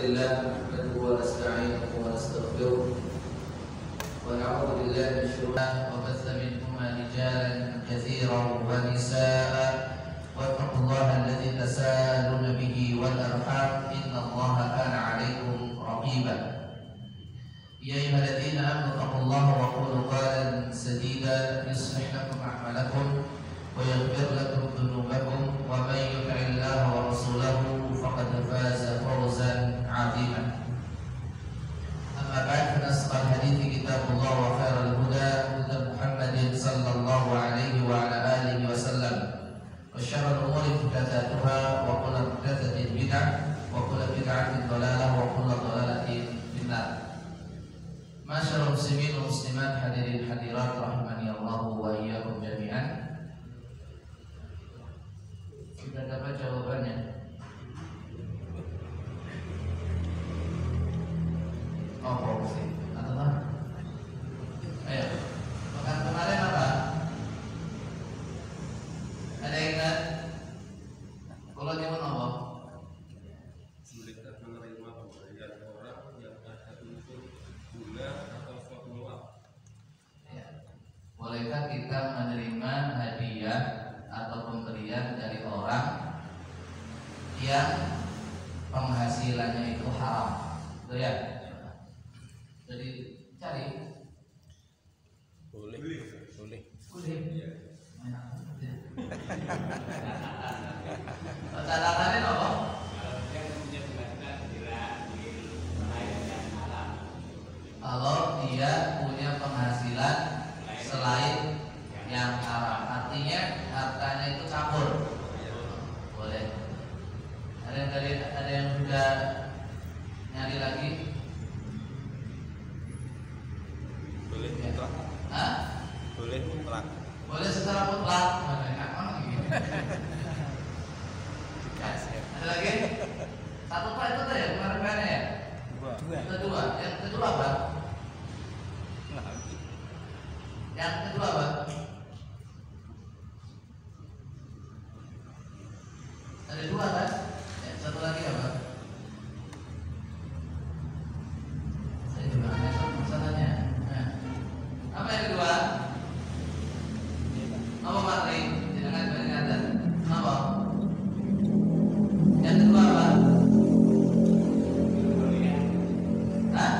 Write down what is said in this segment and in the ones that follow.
لله نحمده ونستعينه ونستغفره ونعوذ بالله من شرور وبث منهما رجالا كثيرا ونساء واتقوا الله الذي تساءلون به والأرحام إن الله كان عليكم رقيبا يا أيها الذين آمنوا اتقوا الله وقولوا قولا سديدا يصلح لكم أعمالكم ويغفر لكم ذنوبكم ومن يطع الله ورسوله فقد فاز فوزا عظيما. أما بعد فإن أصدق الحديث كتاب الله وخير الهدى هدى محمد صلى الله عليه وعلى آله وسلم وشر الأمور محدثاتها وكل محدثة بدعة وكل بدعة ضلالة وكل ضلالة في النار. Masyaallah muslimin wa muslimat, hadirin hadirat rahimani Allah wa iyyakum jami'an. Kita dapat jawabannya. Oh, korupsi. Atau apa? Ayo. Pekan kemarin apa? Ada yang ingat? Kalau nyebut apa? Mereka menerima pemberian orang yang ada unsur gula atau suatu luar. Ya. Bolehkah kita menerima hadiah atau pemberian dari orang yang penghasilannya itu haram? Betul ya? Jadi cari. Boleh. Boleh. Iya. Catatannya apa? Kalau dia punya penghasilan selain yang haram, artinya hartanya itu campur. Boleh. Ada yang sudah nyari lagi? Boleh Ya. mutlak. Hah? Boleh mutlak. Boleh secara mutlak. Ada lagi? Satu pak itu ya kemarin kan ya? Kedua. Yang kedua apa? Yang kedua apa? Ada dua kan? Ya, satu lagi apa? Saya juga aneh masalahnya. Nah, apa yang kedua? Apa materi? Jangan peringatan. Apa? Yang kedua apa? Hah?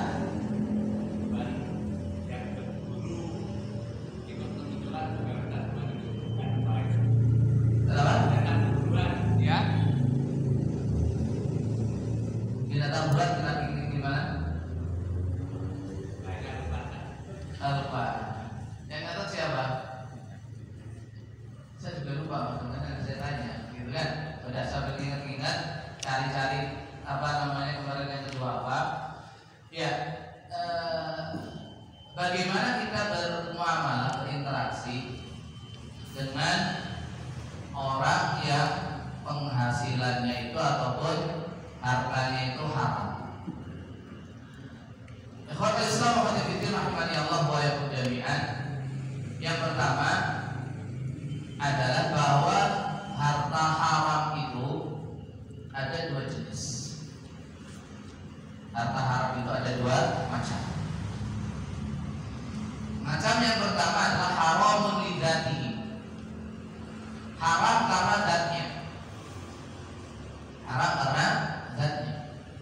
Ya. Binatang bulat kena gimana? Lupa. Yang kata siapa? Saya juga lupa, makanya saya tanya, gitu kan? Sudah sampai ingat-ingat, cari-cari apa namanya kemarin yang kedua apa? Ya, bagaimana kita bermuamalah, berinteraksi dengan orang yang penghasilannya itu ataupun hartanya itu haram. Ikhwatul Islam wa hadirin rahimani Allah wa iyyakum jami'an. Yang pertama adalah bahwa harta haram itu ada dua jenis. Harta haram itu ada dua macam. Macam yang pertama adalah haramun lidzatihi. Haram karena zatnya. Haram karena zatnya.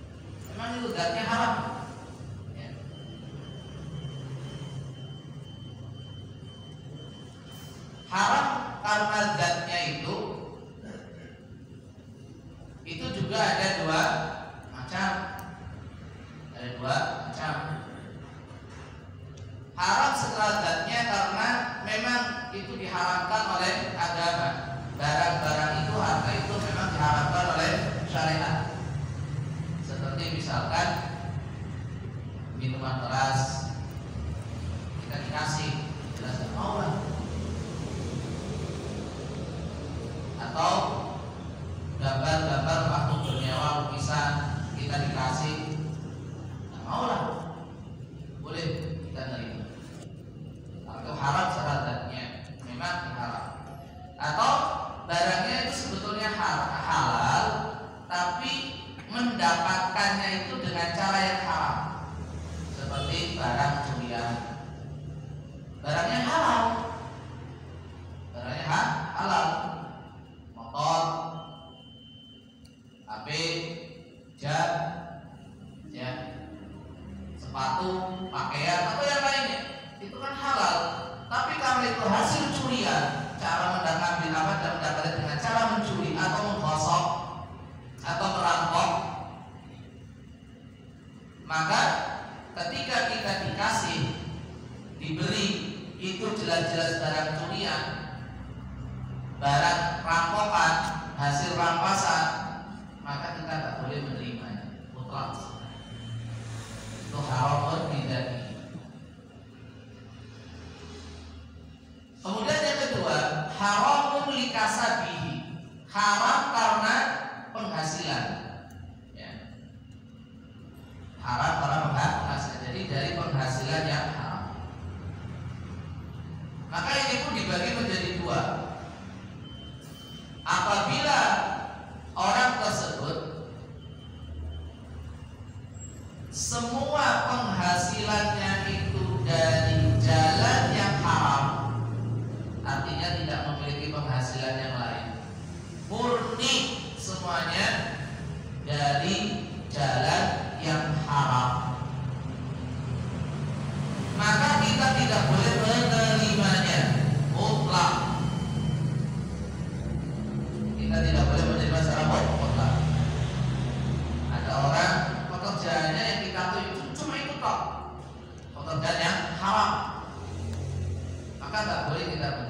hasil rampasan, maka kita tidak boleh menerimanya. Mutlak. Itu haram bid'ah. Kemudian yang kedua, haramun likasabihi, haram karena penghasilan. Ya. Haram karena penghasilan. Jadi dari penghasilan yang haram. Maka ini pun dibagi menjadi dua. Apabila orang tersebut semua penghasilannya itu dari jalan yang haram, artinya tidak memiliki penghasilan yang lain, murni semuanya dari jalan yang haram, maka kita tidak boleh menerimanya mutlak. Kita tidak boleh menerima secara mutlak. Ada orang pekerjaannya yang kita tahu itu cuma itu kok, pekerjaan yang haram, maka nggak boleh kita menerima.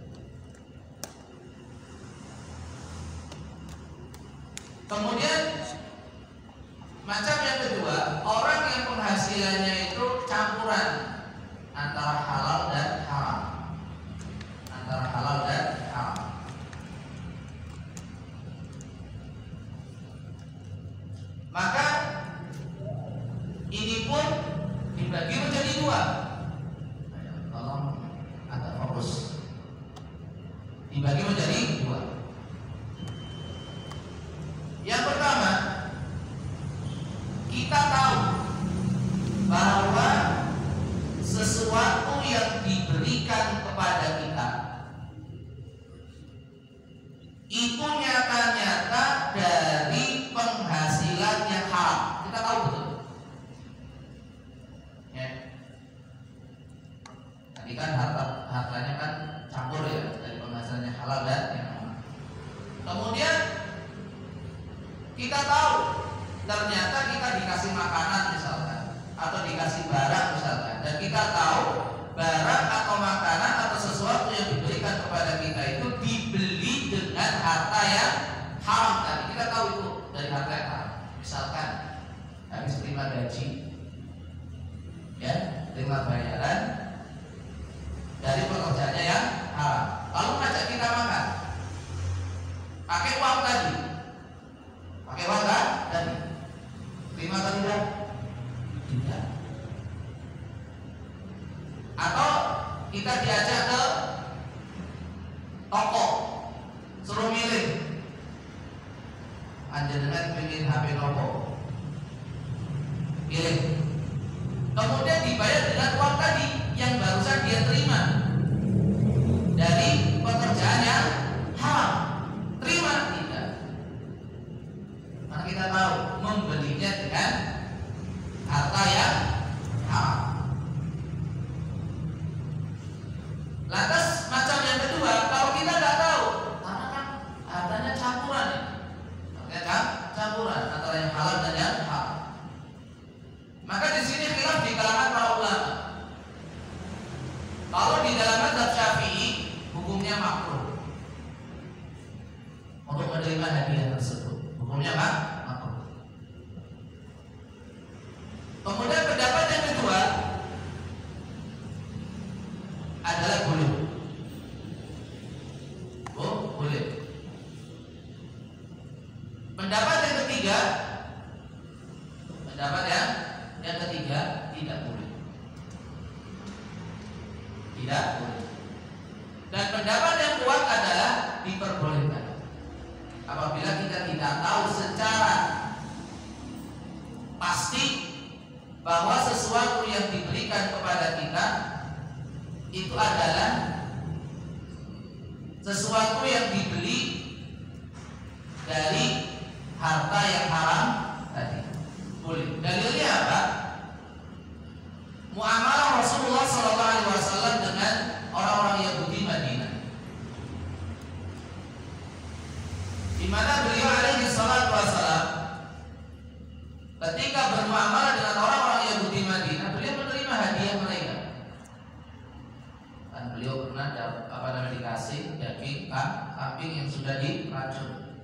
Kemudian macam yang kedua, orang yang penghasilannya itu campuran antara halal dan haram, antara halal dan haram. Maka ini pun dibagi menjadi dua. Tolong agak fokus. Dibagi menjadi dua. Yang pertama, kita tahu bahwa sesuatu yang diberikan kepada kita itu nyata-nyata dari penghasilan yang haram. Kita tahu betul. Ya. Tadi kan hartanya kan campur ya, dari penghasilan yang halal dan yang haram. Kemudian kita tahu ternyata kita dikasih makanan misalkan, atau dikasih barang misalkan, dan kita tahu barang atau makanan atau sesuatu yang diberikan kepada kita itu dibeli dengan harta yang haram tadi. Kita tahu itu dari harta yang haram. Misalkan habis terima gaji, ya, terima bayaran dari pekerjaannya yang haram, lalu ngajak kita makan pakai uang tadi, pakai uang kan tadi, terima atau tidak? Tidak. Atau kita diajak ke toko, suruh milih, anjenengan pilih HP nopo, pilih, kemudian dibayar dengan uang tadi yang barusan dia terima dari pekerjaan yang haram. Terima tidak? Karena kita tahu membelinya dengan harta yang haram. Lantas macam yang kedua, kalau kita nggak tahu, karena kan hartanya campuran, ya kan, campuran antara yang halal dan yang haram. Maka di sini khilaf di kalangan para ulama. Kalau di dalam mazhab Syafi'i hukumnya makruh untuk menerima hadiah tersebut, hukumnya makruh. Kemudian pendapat yang kedua adalah boleh. Oh, boleh. Pendapat yang ketiga, tidak boleh. Tidak boleh. Dan pendapat yang kuat adalah diperbolehkan apabila kita tidak tahu secara pasti bahwa sesuatu yang diberikan kepada kita itu adalah sesuatu yang dibeli dari harta yang haram tadi. Boleh. Dalilnya apa? Muamalah Rasulullah SAW dengan orang-orang Yahudi Madinah, di mana beliau alaihi salatu wassalam ketika bermuamalah dengan orang-orang Yahudi Madinah, beliau menerima hadiah mereka. Dan beliau pernah dikasih daging kambing yang sudah diracun.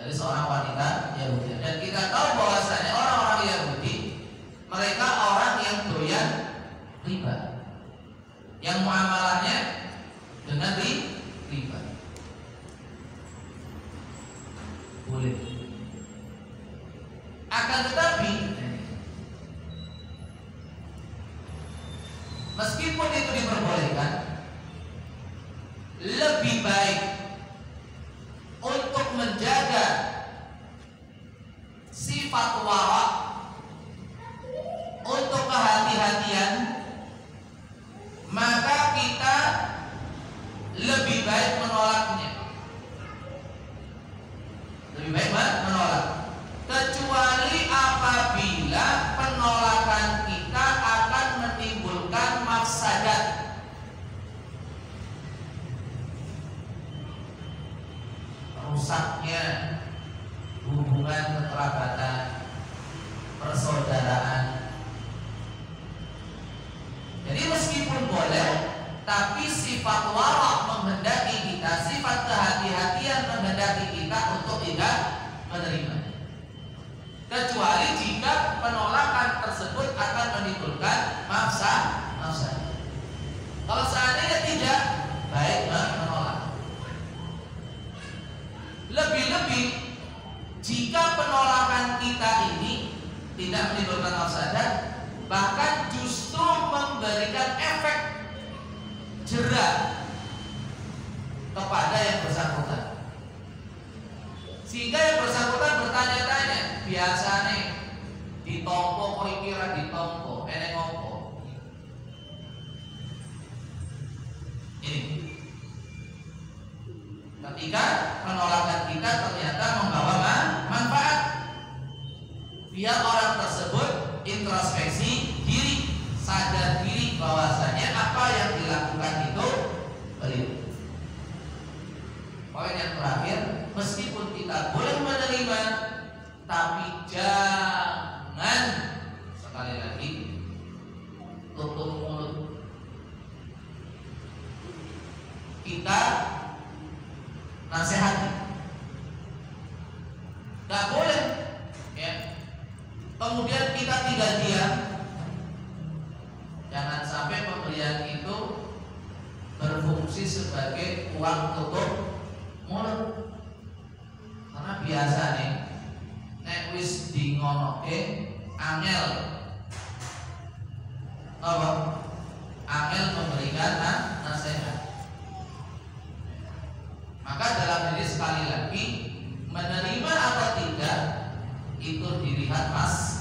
dari seorang wanita Yahudi. Dan kita tahu bahwasanya orang-orang Yahudi mereka orang yang doyan riba, yang muamalahnya dengan riba. Boleh. Akan tetapi meskipun itu diperbolehkan, lebih baik untuk menjaga sifat wara, untuk kehati-hatian, maka kita lebih baik menolaknya. Lebih baik menolak, kecuali apabila penolakan kita akan menimbulkan mafsadat. Rusaknya hubungan kekerabatan, persaudaraan. Jadi meskipun boleh, tapi sifat wara menghendaki kita, sifat kehati-hatian menghendaki kita untuk tidak menerima. Kecuali jika penolakan tersebut akan menimbulkan mafsadat. Kalau seandainya tidak, baik menolak. Lebih-lebih jika penolakan kita ini tidak menimbulkan mafsadat, bahkan justru memberikan efek jera kepada yang bersangkutan, sehingga yang bersangkutan bertanya-tanya, biasa nih ditompo kok kira ditompo eneng ngopo ini. Ketika penolakan kita ternyata membawa manfaat, biar orang tersebut introspeksi diri, sadar diri bahwasanya apa yang dilakukan itu keliru. Poin yang terakhir, meskipun kita boleh menerima, tapi jangan, sekali lagi, tutup mulut. Kita nasihati, gak boleh ya. Kemudian kita tinggal diam. Jangan sampai pemberian itu berfungsi sebagai uang tutup mulut. Karena biasa nih, nek wis di ngonoke angel apa? Angel memberikan nasihat. Maka dalam ini sekali lagi, menerima atau tidak itu dilihat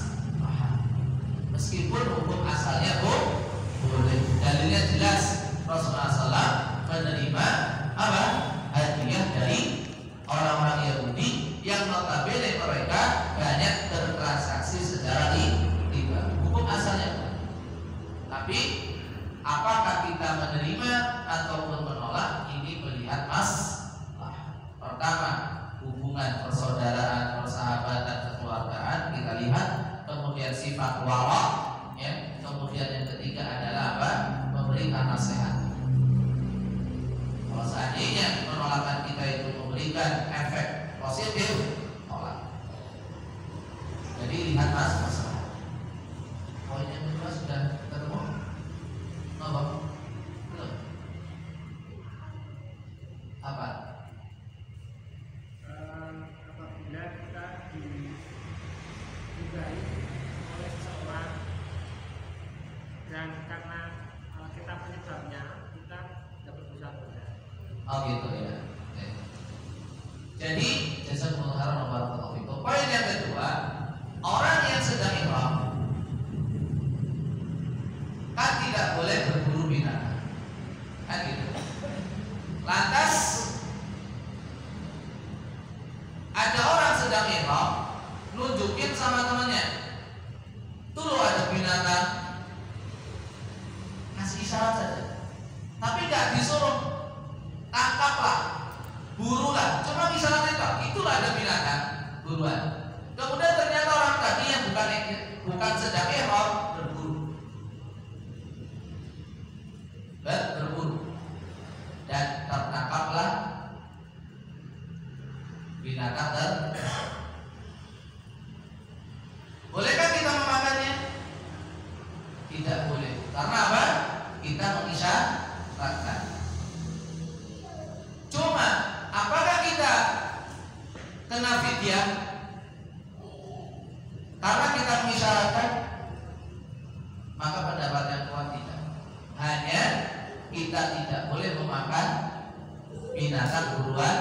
meskipun hukum asalnya boleh. Dalilnya jelas, Rasulullah SAW menerima apa? Hadiah dari orang-orang Yahudi yang notabene mereka banyak bertransaksi secara riba. Hukum asalnya. Tapi apakah kita menerima ataupun menolak, ini melihat pertama, hubungan persaudaraan, persahabatan, kekeluargaan kita lihat. Kemudian sifat wara, ya. Kemudian yang ketiga adalah apa? Memberikan nasihat. Kalau seandainya penolakan kita itu memberikan efek positif, tolak. Jadi lihat masalah. Poin yang kedua sudah ketemu? Belum? Apa? Apabila kita didugai oleh seseorang dan karena kita penyebabnya, kita dapat dosa. Oh gitu ya. Jadi jazakumullah khairan wa barakallahu fikum. Poin yang kedua, orang yang sedang ihram kan tidak boleh berburu binatang, kan gitu. Lantas ada orang sedang ihram nunjukin sama temannya, tuh lo ada binatang, kasih isyarat saja, tapi nggak disuruh tangkaplah, burulah, cuma isyarat itulah ada binatang, buruan. Kemudian ternyata orang tadi yang bukan sedang ihram berburu dan tertangkaplah binatang bolehkah kita memakannya? Tidak boleh. Karena apa? Kita mengisyaratkan. Cuma apakah kita kena fidyah karena kita mengisyaratkan? Maka pendapat yang kuat tidak. Hanya kita tidak boleh memakan binatang buruan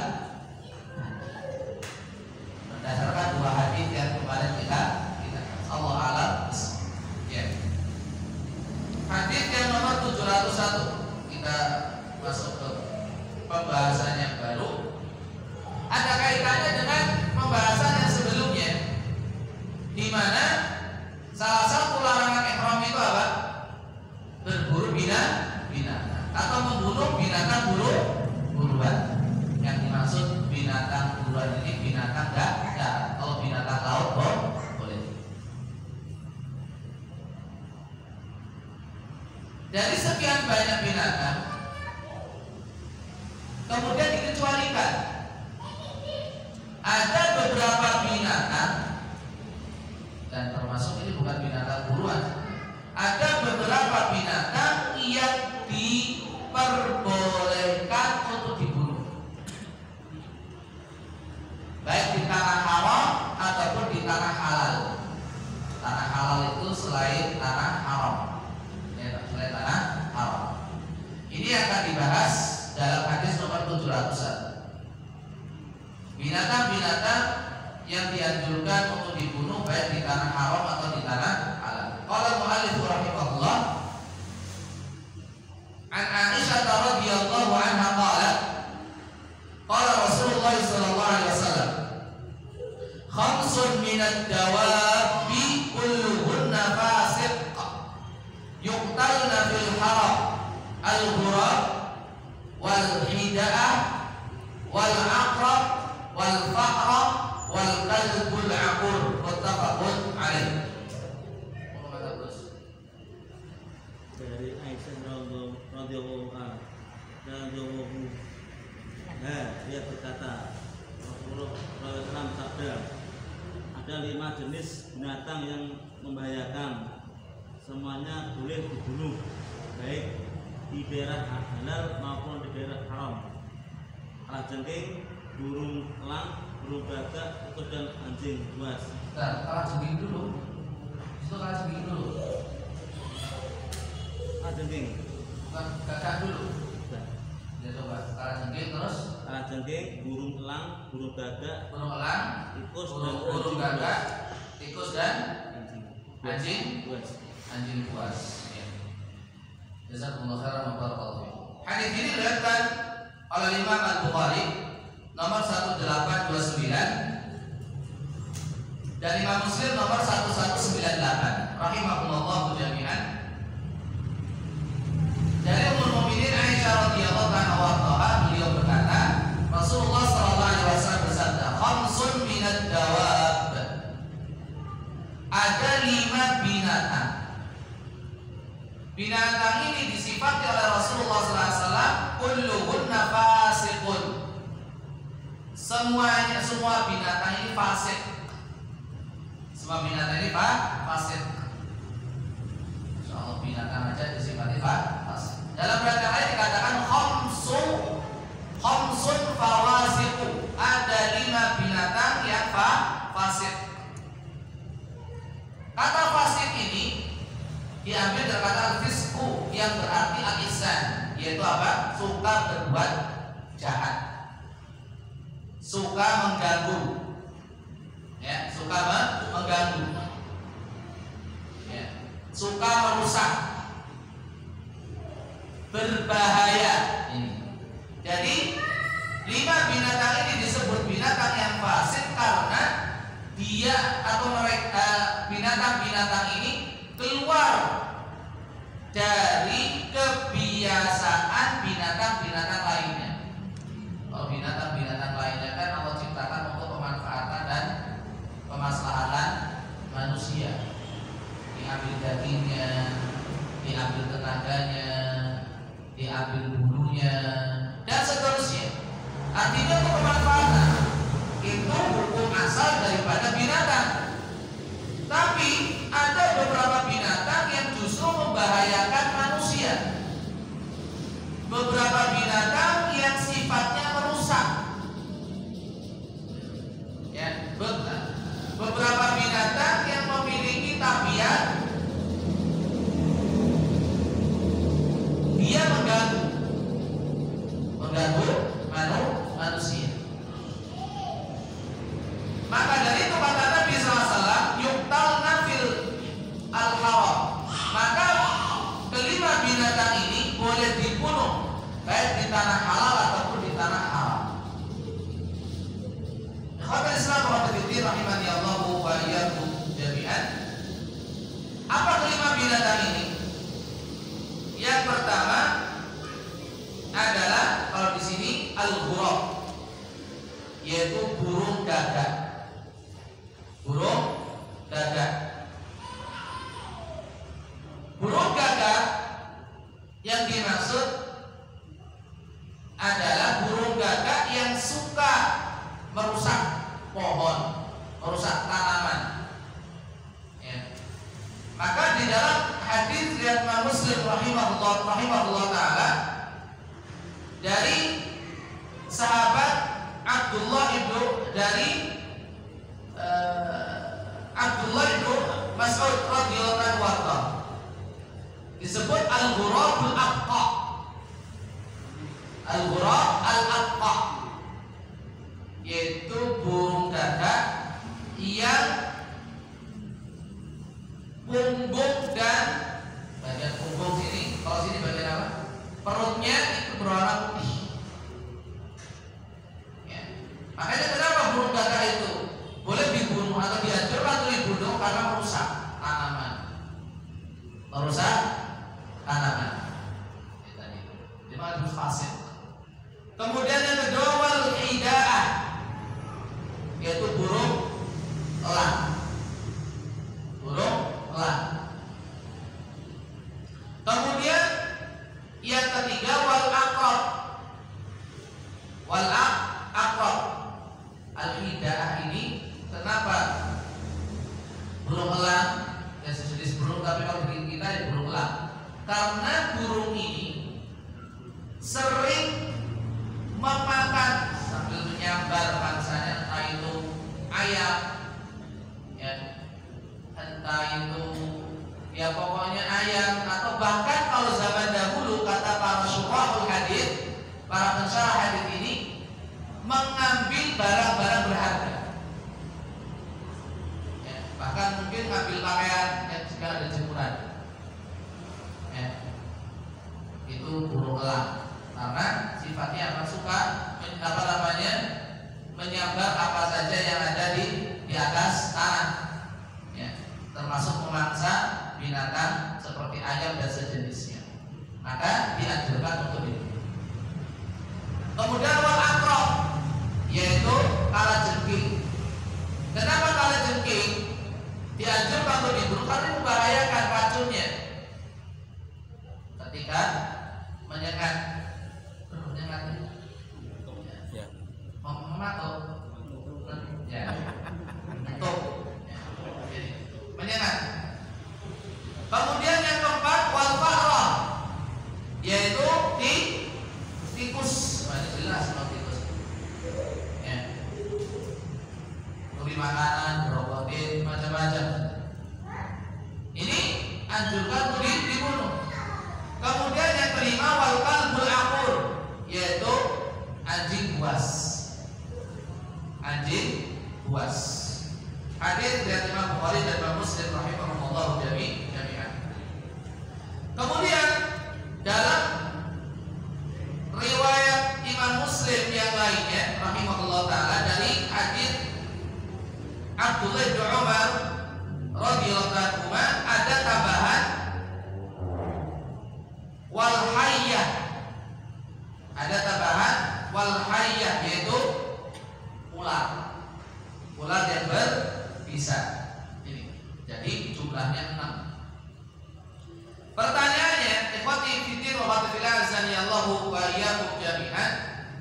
berdasarkan dua hadis yang kemarin kita Allah alam. Ya. Hadis yang nomor 701 kita masuk ke pembahasan yang baru. Ada kaitannya dengan pembahasan yang sebelumnya, di mana salah satu larangan ihram itu apa? Berburu binatang atau membunuh binatang buruan. Yang dimaksud binatang buruan ini binatang darat. Kalau binatang laut boleh. Dari sekian banyak binatang, kemudian dikecualikan. Ada beberapa binatang, dan termasuk ini bukan binatang buruan. Ada beberapa binatang yang diperbolehkan untuk dibunuh, baik di tanah haram ataupun di tanah halal. Tanah halal itu selain tanah haram, ya, selain tanah haram. Ini akan dibahas dalam hadis nomor 701. Binatang-binatang yang dianjurkan untuk dibunuh baik di tanah haram atau di tanah halal. Qala mu'allif rahimahullah, an Aisyah radhiyallahu anha qalat, qala Rasulullah sallallahu alaihi wasallam, khamsun minad dawabi kulluhunna fasiq yuqtalna fil haram al-ghurab wal hida'ah wal aqrab wal fa'ra wal kalbul aqur. Muttafaqun alaih. Dari Aisyah radhiyallahu anha, dia berkata, Rasulullah SAW sabda, ada 5 jenis binatang yang membahayakan, semuanya boleh dibunuh, baik di daerah halal maupun di daerah haram. Kalajengking, burung elang, burung gagak, tikus dan anjing buas. Nah, kalajengking dulu. Itu kalajengking dulu. Kalajengking, Bukan gagak dulu. Ya coba kalajengking terus. kalajengking, burung elang, burung gagak, Burung elang, tikus dan burung anjing gagak, buas. tikus dan Anjing buas. buas. Anjing buas. Ya. Jazakumullah khairan wa barakallahu fiik. Hadis ini diriwayatkan oleh Imam Al-Bukhari nomor 1829 dan Imam Muslim nomor 1198 rahimahumullah jami'an. Dari Ummul Mukminin Aisyah radhiyallahu anha, beliau berkata, Rasulullah sallallahu alaihi wasallam bersabda, khamsun minad dawab. Ada 5 binatang. Binatang ini disifati oleh Rasulullah sallallahu alaihi wasallam, kulluhunna fasiqun. Semua binatang ini fasik. Semua binatang ini fasik. Insyaallah binatang aja disifati fasik. Dalam riwayat lain dikatakan khamsun fawasiqu. Ada 5 binatang yang fasik. Kata fasik ini diambil dari kata fisku yang berarti al-ihsan, yaitu apa? Suka berbuat jahat, suka mengganggu, ya, suka mengganggu, ya, suka merusak, berbahaya. Ini. Jadi 5 binatang ini disebut binatang yang fasik karena dia atau mereka binatang-binatang ini keluar dari kebiasaan binatang-binatang lainnya. Kalau binatang-binatang lainnya kan Allah ciptakan untuk pemanfaatan dan kemaslahatan manusia. Diambil dagingnya, diambil tenaganya, diambil bulunya, dan seterusnya. Artinya untuk pemanfaatan. Kita fiddin rahimani Allahu wa iyyakum jami'an. Apa kelima binatang ini? Yang pertama adalah kalau di sini al-ghurab, yaitu burung gagak. Burung gagak. Burung gagak yang dimaksud adalah burung gagak yang suka merusak pohon, merusak tanaman. Ya. Maka di dalam hadis riwayat Imam Muslim rahimahullah taala dari sahabat Abdullah ibnu Mas'ud radhiyallahu anhu disebut al-ghurabul aqqa. Al-ghurab al-aqqa yaitu burung gagak yang punggung dan bagian punggung sini, kalau sini bagian apa? Perutnya itu berwarna putih. Ya. Makanya kenapa burung gagak itu boleh dibunuh atau dihancurkan atau dibunuh karena merusak tanaman. Merusak tanaman. Itu harus fasid. Kemudian yang kedua wal hidaah, yaitu burung elang. Burung elang. Kemudian yang ketiga wal aqrab. Wal aqrab. Al hidaah ini kenapa burung elang? Ya sejenis burung, tapi kalau di kita ya burung elang. Karena burung ini sering memakan sambil menyambar bangsanya, entah itu ayam, ya, entah itu ya pokoknya ayam, atau bahkan kalau zaman dahulu kata para syurahul hadits, para pensyarah hadits ini mengambil barang-barang berharga, ya, bahkan mungkin ngambil pakaian yang jika ada jemuran, ya, itu burung elang. Karena sifatnya akan suka menyambar apa saja yang ada di atas tanah, ya, termasuk memangsa binatang seperti ayam dan sejenisnya. Maka dianjurkan untuk itu. Kemudian wal aqrab, yaitu kalajengking. Kenapa kalajengking dianjurkan untuk dibunuh? Karena membahayakan racunnya ketika menyengat. Ya. Mematuk. Ya. Untuk menyengat. Kemudian yang keempat wal fa'rah, yaitu tikus. Ini jelas kalau tikus. Ya. Beri makanan, krokodil, macam-macam. Ini anjurkan untuk dibunuh. Kemudian yang kelima wal kalbul aqur, yaitu anjing buas. Anjing buas. Hadis dari Imam Bukhari dan Imam Muslim rahimahumullah jami'an. Kemudian dalam riwayat Imam Muslim yang lainnya rahimahullah taala dari hadis Abdullah bin Umar radhiyallahu anhu ada tambahan wal hayyah. Ada tambahan wal hayyah, yaitu ular. Ular yang berbisa. Ini. Jadi jumlahnya 6. Pertanyaannya, ikhwati fiddin wa akhwati fillah Allahu wa iyyakum jami'an.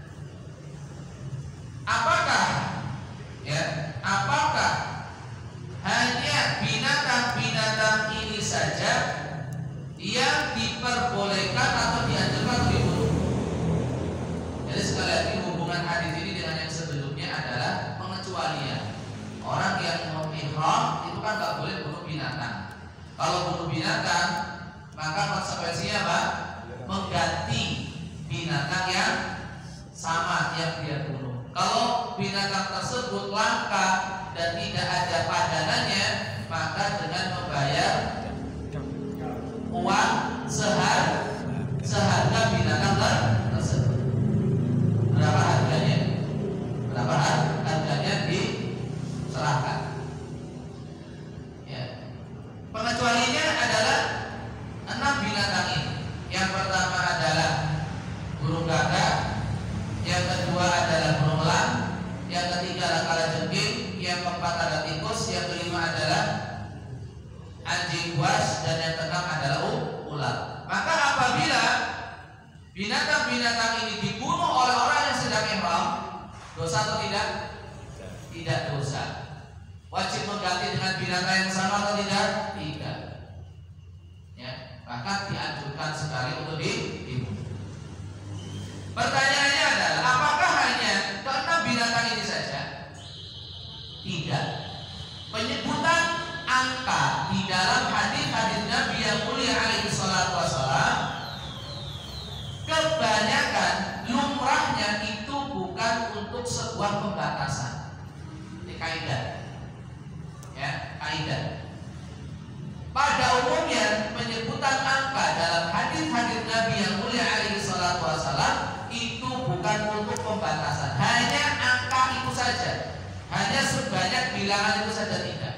Apakah hanya binatang-binatang ini saja yang diperbolehkan atau dianjurkan untuk dibunuh? Jadi sekali lagi hubungan hadis ini dengan yang sebelumnya adalah pengecualian. Orang yang mau ihram itu kan nggak boleh bunuh binatang. Kalau bunuh binatang, maka konsekuensinya apa? Mengganti binatang yang sama yang dia bunuh. Kalau binatang tersebut langka dan tidak ada padanannya, maka dengan membayar uang seharga binatang tersebut. Berapa harganya? Harganya diserahkan ketiga adalah kalajengking, yang keempat adalah tikus, yang kelima adalah anjing buas, dan yang keenam adalah ular. Maka apabila binatang-binatang ini dibunuh oleh orang yang sedang ihram, dosa atau tidak? Tidak dosa. Wajib mengganti dengan binatang yang sama atau tidak? Tidak. Ya, bahkan dianjurkan sekali untuk dibunuh. Pertanyaannya adalah, apakah hanya keenam binatang ini saja? Tidak. Penyebutan angka di dalam hadis-hadis Nabi yang mulia alaihi salatu wassalam, kebanyakan lumrahnya itu bukan untuk sebuah pembatasan. Ini kaidah. Ya, kaidah. Pada umumnya penyebutan angka dalam hadis-hadis Nabi yang mulia alaihi salatu wassalam itu bukan untuk pembatasan. Hanya angka itu saja. Hanya sebanyak bilangan itu saja, tidak.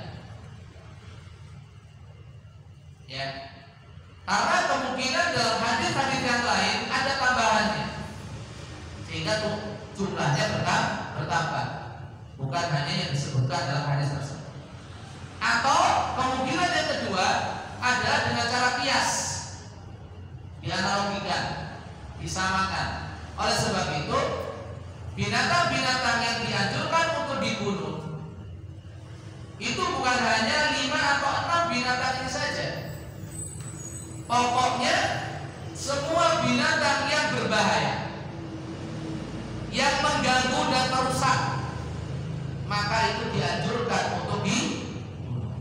Ya. Karena kemungkinan dalam hadis-hadis yang lain ada tambahannya, sehingga jumlahnya bertambah, bukan hanya yang disebutkan dalam hadis tersebut. Atau kemungkinan yang kedua adalah dengan cara kias, dianalogikan, disamakan. Oleh sebab itu, binatang-binatang yang dianjurkan untuk dibunuh itu bukan hanya 5 atau 6 binatang ini saja. Pokoknya semua binatang yang berbahaya, yang mengganggu dan merusak, maka itu dianjurkan untuk dibunuh.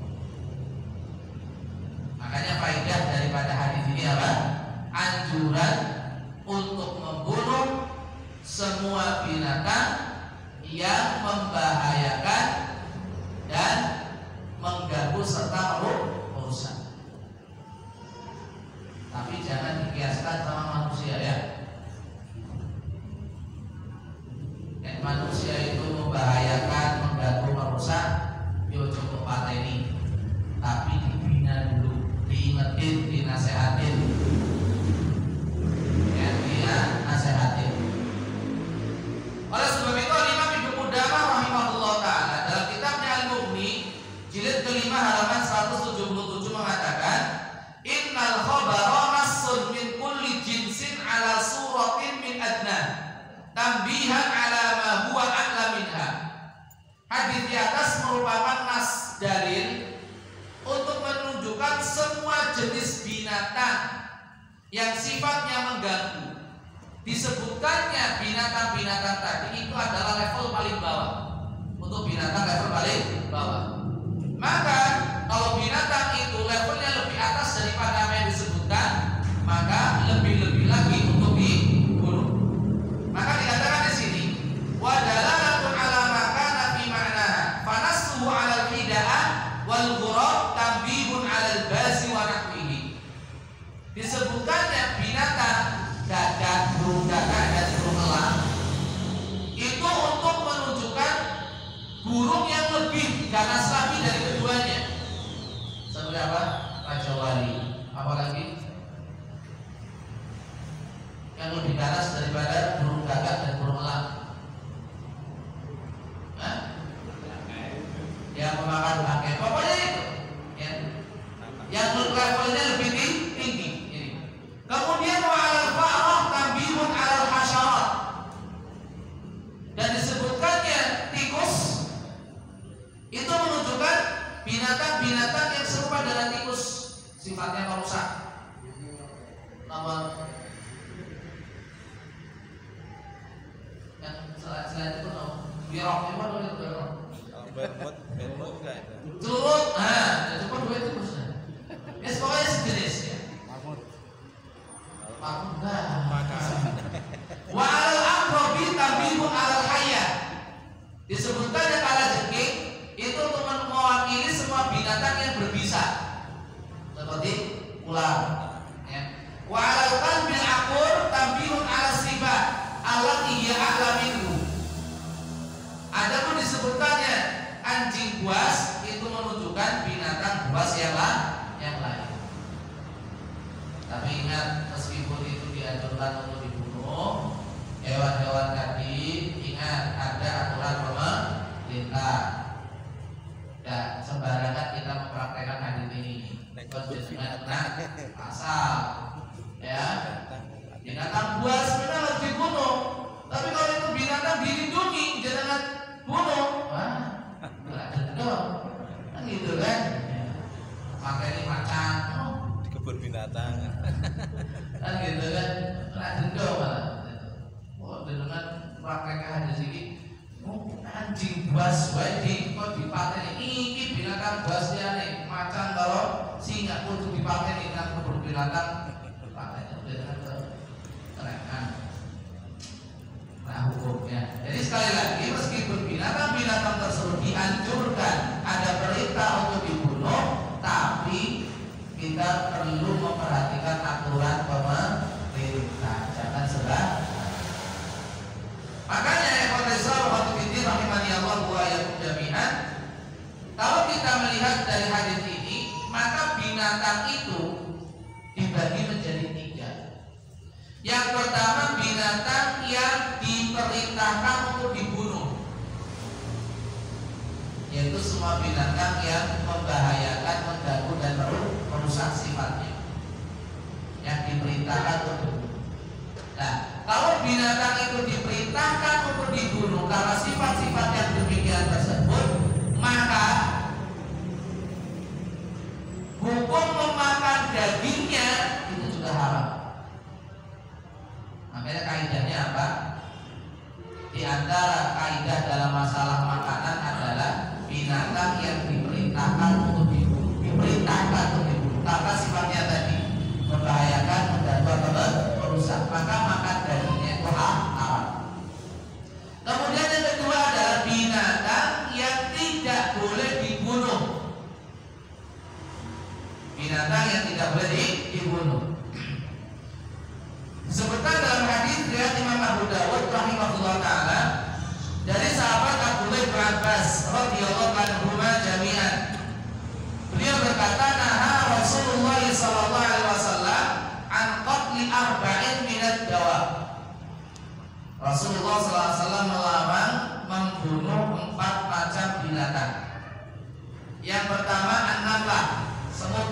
Makanya faedah daripada hadis ini apa? Anjuran untuk membunuh semua binatang yang membahayakan dan mengganggu serta merusak. Tapi jangan dikiaskan sama manusia, ya. Manusia itu membahayakan, mengganggu, merusak, yo cukup pateni. Tapi dibina dulu, diingetin, dinasehatin. Ya, dia nasehatin. Oleh sebab itu Imam Ibnu Qudamah rahimahullah taala dalam kitabnya Al-Mughni jilid kelima halaman 177 mengatakan, innal khabara nassun min kulli jinsin ala suratin min adna tambihan ala ma huwa a'la minha. Hadis di atas merupakan nas dalil untuk menunjukkan semua jenis binatang yang sifatnya mengganggu. Disebutkannya binatang-binatang tadi itu adalah level paling bawah. Untuk binatang level paling bawah. Maka kalau binatang itu levelnya lebih atas daripada apa yang disebutkan, maka lebih-lebih lagi untuk dibunuh. Maka dikatakan di sini, wa dalalatun ala ma kana fi ma'naha fanassuhu 'ala al-hida'ah wal ghurab tambihun 'ala al-bazi wa nahwihi. Disebutkannya binatang gagak, burung gagak dan burung elang itu untuk menunjukkan burung yang lebih ganas lagi dari keduanya. Seperti apa? Raja wali. Apalagi yang lebih ganas daripada burung gagak dan burung elang? Hah? Yang memakan bangkai. Pokoknya itu. Ya. Yang levelnya lebih tinggi. Ini. Kemudian wa'al fa'rah tambihun 'alal hasyarat. Dan disebutkannya tikus itu menunjukkan binatang-binatang yang serupa dengan tikus, sifatnya merusak. Nomor yang selain itu birok, apa namanya birok? Bermut enggak itu? Curut, itu pun dua tikus. Ya pokoknya sejenis ya. Parmut enggak. Wa al-aqrabi tambihun 'alal hayya. Disebutkannya kalajengking itu untuk mewakili semua binatang yang berbisa, seperti ular. Ya. Wa 'alal qalbil aqur tambihun 'ala siba allati hiya a'la minhu. Adapun disebutkannya anjing buas itu menunjukkan binatang buas yang lain. Tapi ingat, meskipun itu dianjurkan untuk dibunuh hewan-hewan tadi, ingat ada aturan dibuas wae kok dipateni iki binatang buas liyane macan kalau singa kudu dipateni nang kebun binatang dipateni dengan kerekan. Nah hukumnya. Jadi sekali lagi meskipun binatang-binatang tersebut dianjurkan ada perintah untuk dibunuh, tapi kita perlu memperhatikan aturan pemerintah, jangan sembarangan. Makanya kalau kita melihat dari hadis ini, maka binatang itu dibagi menjadi 3. Yang pertama binatang yang diperintahkan untuk dibunuh, yaitu semua binatang yang membahayakan, mengganggu dan merusak sifatnya, yang diperintahkan untuk dibunuh. Nah, kalau binatang itu diperintahkan untuk dibunuh karena sifat-sifat yang demikian tersebut, maka hukum memakan dagingnya itu juga haram. Makanya kaidahnya apa? Di antara kaidah dalam masalah makanan adalah binatang yang diperintahkan untuk dibunuh, karena sifatnya tadi membahayakan, mengganggu atau merusak, maka makan dagingnya itu haram. Kemudian yang kedua adalah binatang yang tidak boleh dibunuh. Binatang yang tidak boleh dibunuh. Disebutkan dalam hadis riwayat Imam Abu Dawud rahimahullah taala dari sahabat Abdullah bin Abbas radhiyallahu anhu jami'an. Beliau berkata, "Naha Rasulullah sallallahu alaihi wasallam an qatli arba'in minad dawab." Rasulullah sallallahu alaihi wasallam melarang membunuh 4 macam binatang. Yang pertama an-namlah, semut.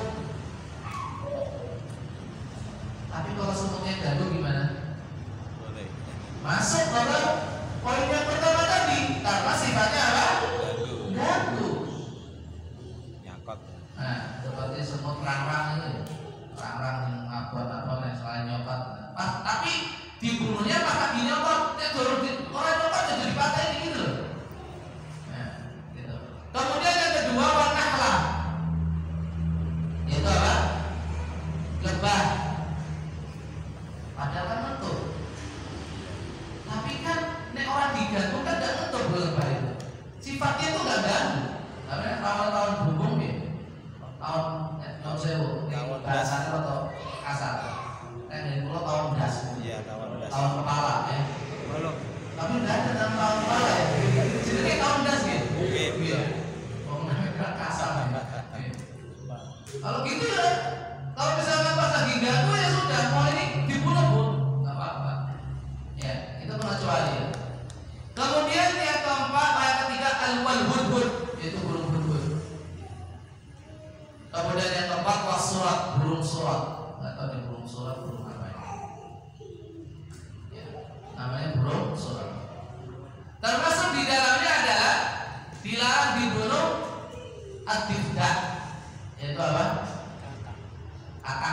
Tapi kalau semutnya ganggu gimana? Boleh. Masuk kalau poin yang pertama tadi, karena sifatnya apa? Ganggu. Nyakot. Nah, seperti semut rang-rang itu, rang-rang yang ngabon-ngabon yang selain nyokot. Tapi dibunuhnya maka dinyokot, orang nyokot jadi dipatahin gitu. Nah, gitu. Kemudian yang kedua wanahlah, yaitu apa? Lebah. Padahal kan mentuk. Tapi kan nek orang digantung kan tidak mentuk lebah itu. Sifatnya itu nggak ganggu. Karena tahun-tahun berhubung ya. Tahun sewu. Bahasa atau kasar. Dari pulau tahun das. Iya, tahun das. Tahun kepala ya. Belum. Tapi tidak ada dalam tahun kepala ya. Jadi kayak tahun das gitu. Iya. Oh, namanya kasar ya. Kalau gitu ya. Kalau misalkan pas lagi ganggu ya sudah, mau ini dibunuh pun nggak apa-apa. Ya, itu pengecualian. Ya. Kemudian yang keempat, yang ketiga al-hudhud, yaitu burung hudhud. Kemudian yang keempat wasurat, burung surat. Nggak tahu nih burung surat, burung apa ini? Ya, namanya burung surat. Termasuk di dalamnya adalah dilarang dibunuh ad-difda, yaitu apa? Kakak.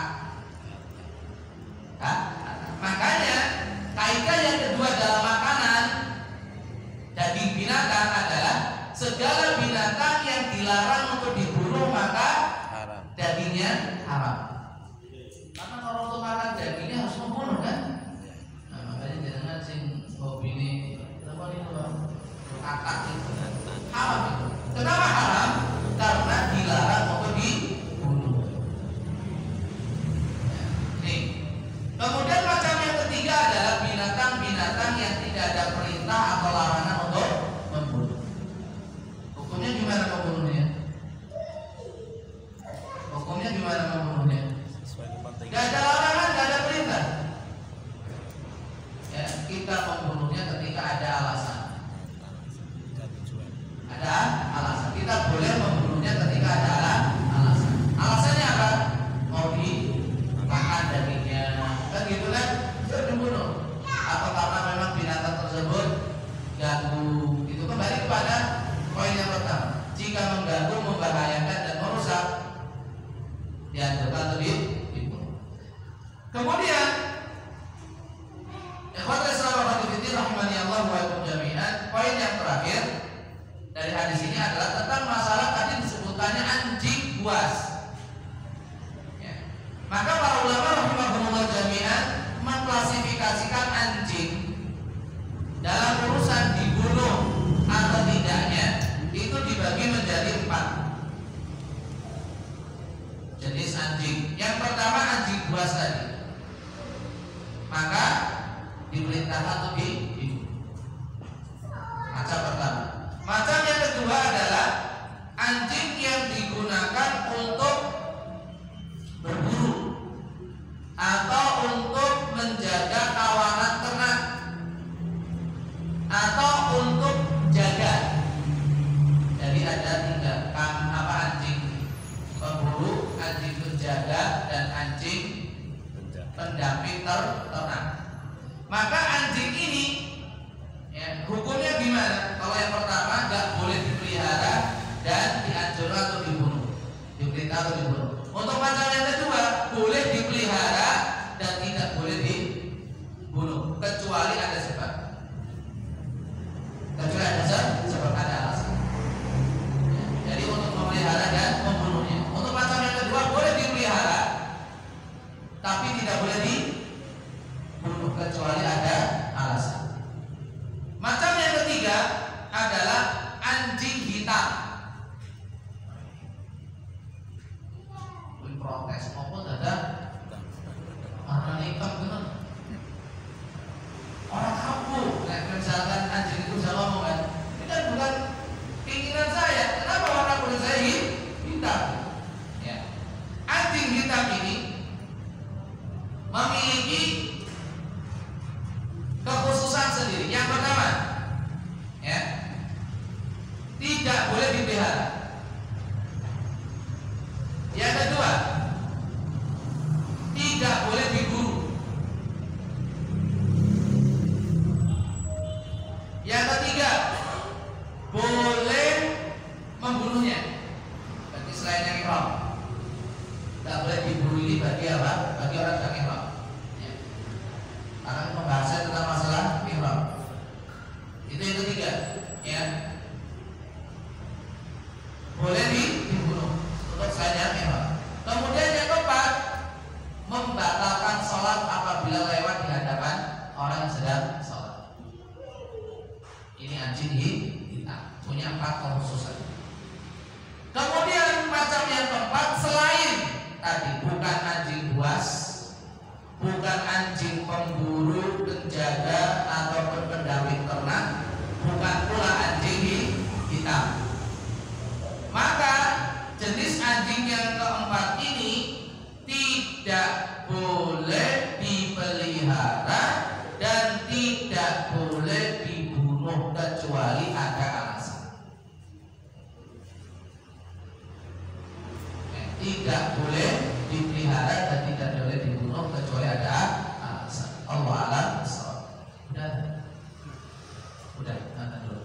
Makanya kaidah yang kedua dalam makanan daging binatang adalah segala binatang yang dilarang untuk dibunuh maka Haram. dagingnya haram. Karena kalau untuk makan dagingnya harus membunuh kan? Nah, makanya jangan sing hobi ini apa itu kakak itu haram itu. Kenapa haram? Karena dilarang untuk dibunuh. Kemudian macam yang ketiga adalah binatang-binatang yang tidak ada perintah atau larangan untuk membunuh. Hukumnya gimana membunuhnya? Hukumnya gimana membunuhnya? Yang pertama anjing buas tadi, maka diperintahkan untuk dibunuh. Macam pertama. Macam yang kedua adalah anjing yang digunakan untuk berburu atau untuk menjaga kawanan ternak atau untuk jaga. Jadi ada tiga, anjing pemburu, anjing penjaga, dan anjing pendamping ternak. Maka anjing ini ya, hukumnya gimana? Kalau yang pertama nggak boleh dipelihara dan dianjurkan untuk dibunuh, diperintah untuk dibunuh. Untuk macam yang kedua boleh dipelihara dan tidak boleh dibunuh kecuali ada sebab. Kecuali ada sebab, ada alasan. Ya, jadi untuk memelihara dan membunuhnya. Untuk macam yang kedua boleh dipelihara tapi tidak boleh dibunuh kecuali ada alasan. Macam yang ketiga adalah anjing hitam. Protes maupun ada warna hitam benar. Orang kampung, kayak misalkan anjing itu saya ngomong kan, ini kan bukan keinginan saya. Kenapa warna kulit saya hitam? Ya. Anjing hitam ini memiliki kekhususan sendiri. Yang pertama, ya, tidak boleh dipelihara. Yang kedua, tidak boleh diburu. Yang ketiga, boleh membunuhnya. Bagi selain yang ihram, tidak boleh diburu ini bagi apa? Bagi orang yang ihram. Ya. Karena pembahasan tentang masalah ihram. Itu yang ketiga. Ya. Boleh dibunuh untuk selain yang ihram. Kemudian yang keempat, membatalkan sholat apabila lewat di hadapan orang yang sedang sholat. Ini anjing hitam, punya 4 kekhususan. Kemudian macam yang keempat, selain tadi bukan anjing buas, bukan anjing pemburu, penjaga ataupun pendamping ternak, bukan pula anjing hitam. Maka jenis anjing yang keempat ini tidak boleh dipelihara dan tidak boleh dibunuh kecuali ada alasan. Tidak boleh dipelihara dan tidak boleh dibunuh kecuali ada alasan. Allah a'lam bishawab. Udah, nanti dulu.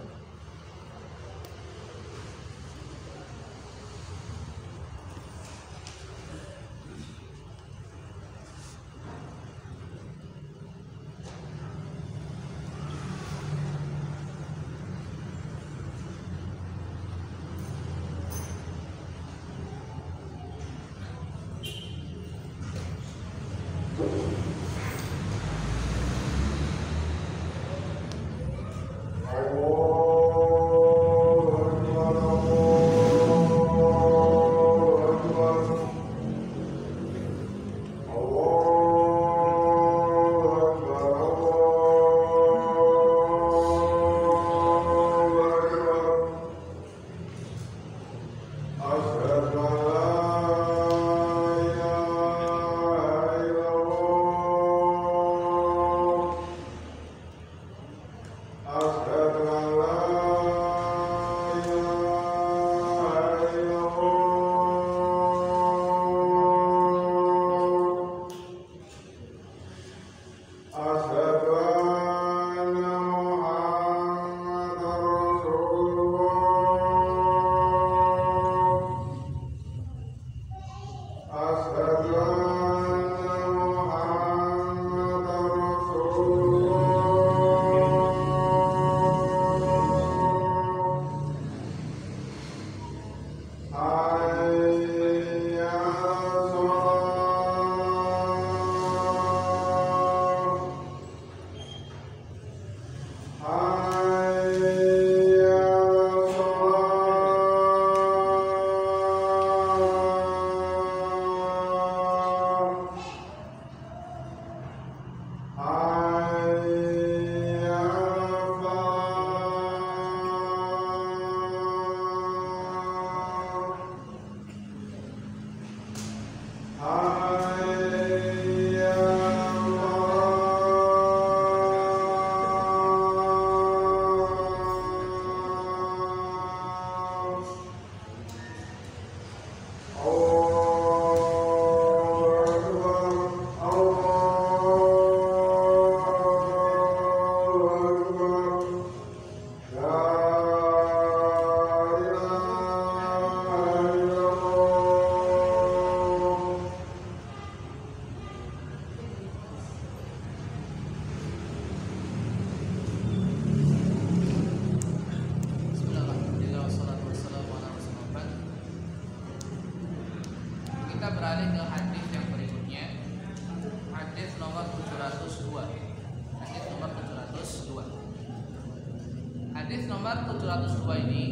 702 ini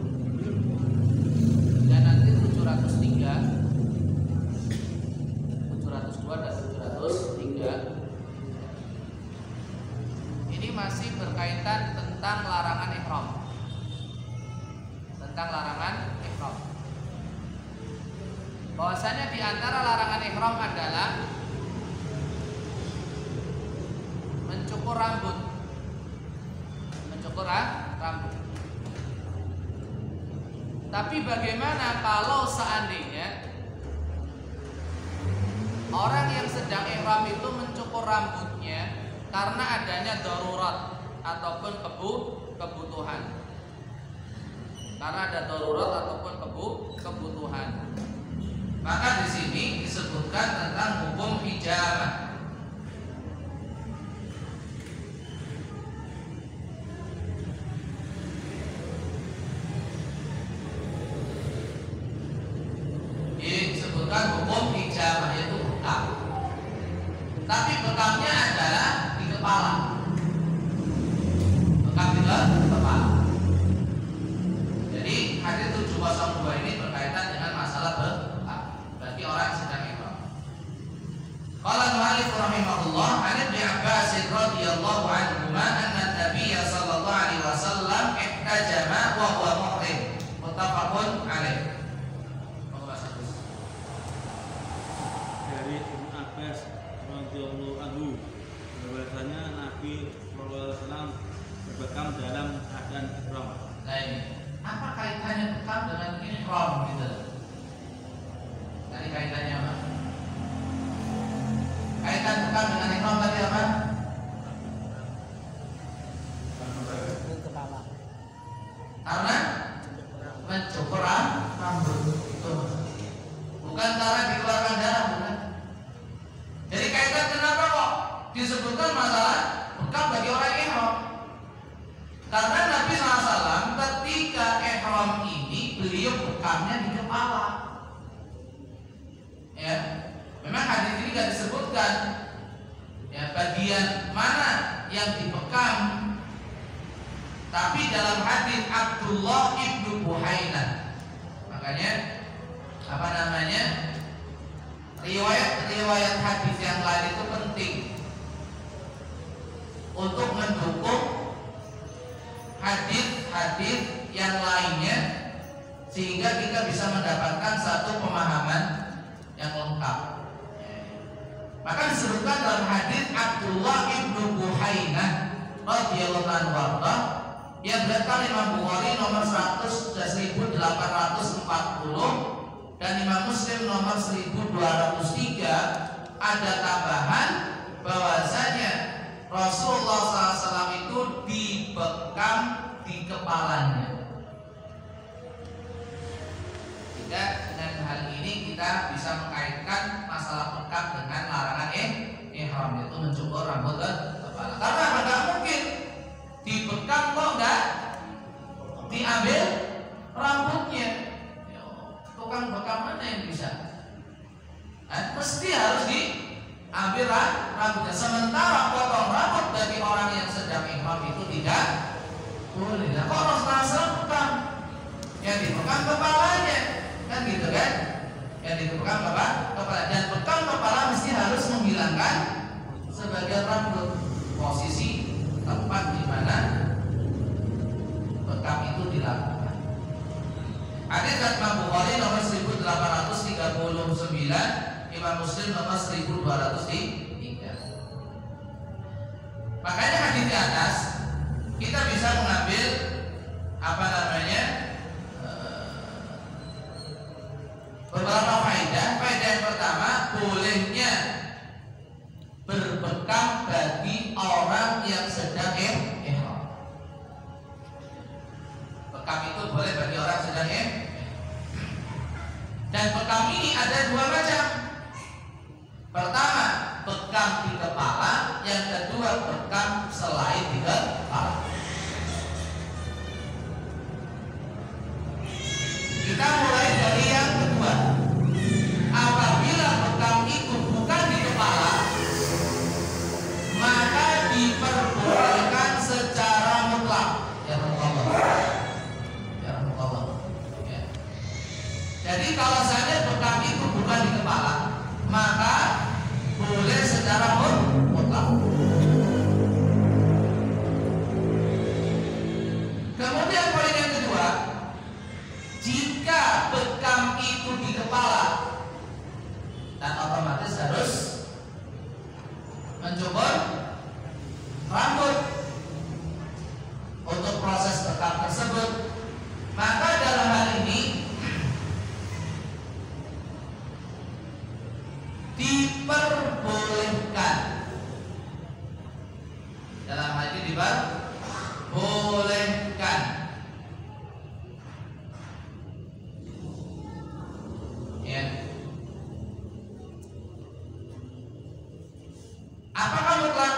dan nanti 703, 702 dan 703 ini masih berkaitan tentang larangan ihram. Tentang larangan ihram. Bahwasanya di antara larangan ihram adalah mencukur rambut. Mencukur rambut. Tapi bagaimana kalau seandainya orang yang sedang ihram itu mencukur rambutnya karena adanya darurat ataupun kebutuhan. Karena ada darurat ataupun kebutuhan. Maka di sini disebutkan tentang hukum hijamah. Disebutkan hukum hijamah yaitu bekam. Tapi bekamnya adalah di kepala. Bekam di kepala. Jadi hadis 702 ini berkaitan dengan masalah bekam bagi orang yang sedang ihram. Qala al-mu'allif rahimahullah, 'an Ibnu Abbas radhiyallahu anhuma anna an-nabiy sallallahu alaihi wasallam ihtajama wa huwa muhrim. Muttafaqun alaih. Dari Ibnu Abbas radhiyallahu anhu, bahwasanya Nabi sallallahu alaihi wasallam berbekam dalam keadaan ihram. Nah ini, apa kaitannya bekam dengan ihram gitu? Tadi kaitannya apa? Kaitan bekam dengan ihram tadi apa? Karena mencukur rambut itu, bukan cara dikeluarkan darah, bukan. Jadi kaitan kenapa kok disebutkan masalah bekam bagi orang ihram? Karena Nabi SAW ketika ihram ini beliau bekamnya di kepala. Ya, memang hadis ini tidak disebutkan ya bagian mana yang dibekam. Tapi dalam hadis Abdullah ibnu Buhainah, makanya apa namanya, riwayat hadis yang lain itu penting untuk mendukung hadis-hadis yang lainnya sehingga kita bisa mendapatkan satu pemahaman yang lengkap. Maka disebutkan dalam hadis Abdullah ibnu Buhainah radhiyallahu anhu yang berkata Imam Bukhari nomor 1840 dan Imam Muslim nomor 1203 ada tambahan bahwasanya Rasulullah SAW itu dibekam di kepalanya. Tidak, dengan hal ini kita bisa mengaitkan masalah bekam dengan larangan ihram, yaitu mencukur rambut dan kepala. Karena tidak mungkin dibekam kok enggak diambil rambutnya. Tukang bekam mana yang bisa? Mesti harus diambil rambutnya. Sementara potong rambut bagi orang yang sedang ihram itu tidak boleh. Nah, kok Rasulullah SAW bekam? Yang dibekam kepalanya, kan gitu kan? Yang dibekam kepala, dan bekam kepala mesti harus menghilangkan sebagian rambut. Posisi tempat di mana bekam itu dilakukan. Hadis Imam Bukhari nomor 1839, Imam Muslim nomor 1203. Makanya hadis di atas kita bisa mengambil apa namanya beberapa faedah. Faedah yang pertama, bolehnya berbekam bagi orang yang sedang ihram. Bekam itu boleh bagi orang sedang ihram. Dan bekam ini ada dua macam. Pertama, bekam di kepala. Yang kedua, bekam selain di kepala. Kita mulai dari yang kedua. Apabila bekam itu bukan di kepala, maka diperbolehkan secara mutlak. Ya Allah. Jadi kalau saja bekam itu bukan di kepala, maka boleh secara mutlak. Kemudian poin yang kedua, jika bekam itu di kepala, dan otomatis harus mencukur rambut untuk proses bekam tersebut, maka dalam hal ini diperbolehkan. Dalam hal ini diperbolehkan. Ya. Apakah mutlak?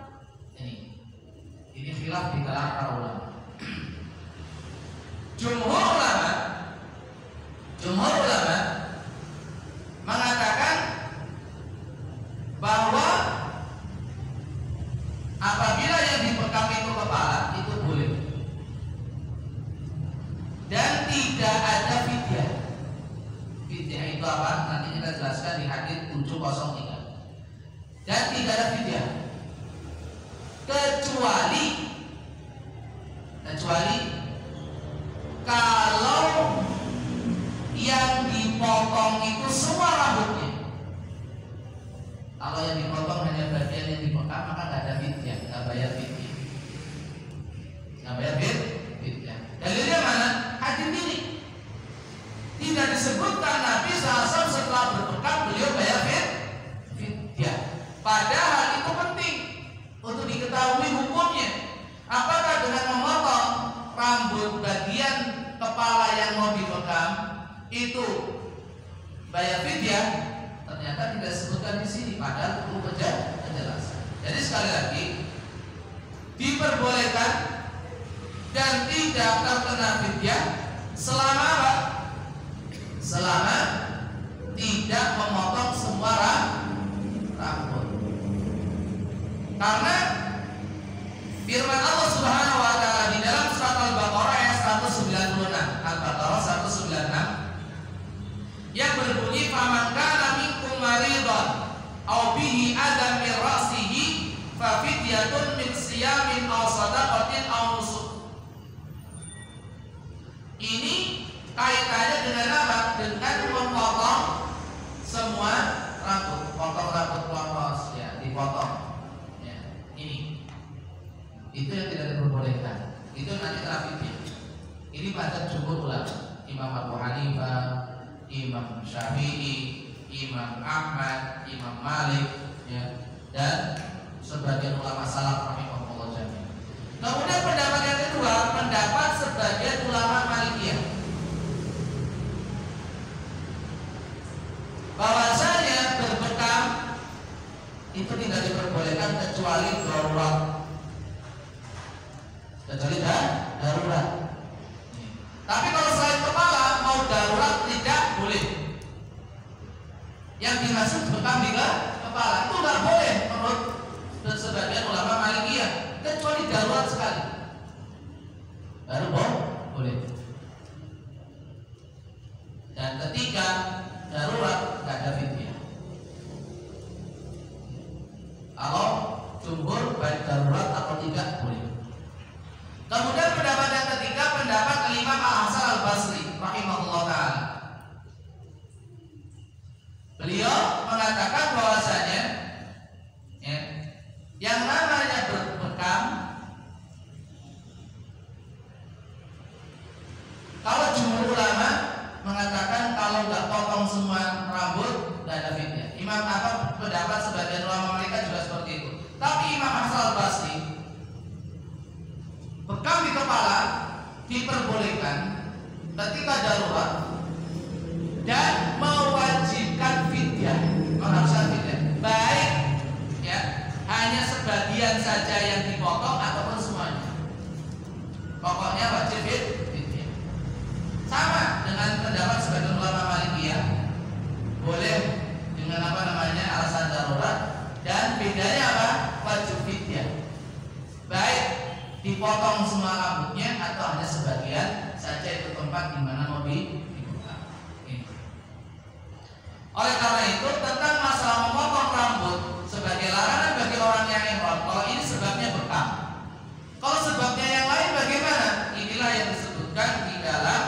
Ini khilaf di kalangan para ulama. Jumhur ulama mengatakan bahwa apabila yang dibekam itu kepala itu boleh, dan tidak ada fidyah. Fidyah itu apa? Nanti kita jelaskan di hadis 703. Dan tidak ada fidyah kecuali kalau yang dipotong itu semua rambutnya. Kalau yang dipotong hanya bagian yang dibekam, maka nggak ada fidyah, nggak bayar fidyah. Dalilnya mana? Hadis ini tidak disebutkan Nabi SAW setelah berbekam beliau bayar fidyah. Padahal itu penting untuk diketahui hukumnya. Apakah dengan memotong rambut bagian kepala yang mau dibekam itu bayar fidyah? Ternyata tidak disebutkan di sini, padahal perlu penjelasan. Jadi sekali lagi diperbolehkan dan tidak terkena fidyah selama apa? Selama tidak memotong semua rambut. Karena firman Allah Subhanahu wa taala di dalam surat Al-Baqarah ayat 196, Al-Baqarah 196 yang berbunyi faman kana minkum maridhan aw bihi adam min ra'sihi fa fidyatun min siyamin aw shadaqatin aw nusuk. Ini kaitannya dengan apa? Dengan memotong semua rambut, potong rambut polos ya, dipotong. Ya, ini. Itu yang tidak diperbolehkan. Itu nanti fidyah. Ini pada jumhur ulama, Imam Abu Hanifah, Imam Syafi'i, Imam Ahmad, Imam Malik, ya, dan sebagian ulama salaf rahimahullah jami'an. Kemudian pendapat yang kedua, pendapat sebagian ulama Malikiyah, bahwasanya berbekam itu tidak diperbolehkan kecuali darurat. Tapi kalau selain kepala mau darurat tidak boleh. Yang dimaksud bekam di kepala itu nggak boleh menurut sebagian ulama Malikiyah, kecuali darurat sekali. Baru boleh. Dan ketika darurat nggak ada fidyah. Kalau jumhur baik darurat atau tidak boleh. Kemudian pendapat yang ketiga, pendapat Imam Al-Hasan Al-Basri rahimahullah ta'ala. Beliau mengatakan bahwasanya ya, yang namanya berbekam, kalau jumhur ulama mengatakan kalau nggak potong semua rambut nggak ada fidyah. Imam apa pendapat sebagian ulama mereka juga seperti itu. Tapi Imam Hasan Al-Basri, bekam di kepala diperbolehkan ketika darurat dan mewajibkan fidyah, mengharuskan fidyah, baik ya hanya sebagian saja yang dipotong ataupun semuanya. Pokoknya wajib fidyah. Sama dengan pendapat sebagian ulama Malikiyah, boleh dengan apa namanya alasan darurat, dan bedanya apa? Wajib fidyah. Baik dipotong semua rambutnya atau hanya sebagian saja, itu tempat di mana mau dipotong. Ini. Oleh karena itu tentang masalah memotong rambut sebagai larangan bagi orang yang ihram, kalau ini sebabnya bekam. Kalau sebabnya yang lain bagaimana? Inilah yang disebutkan di dalam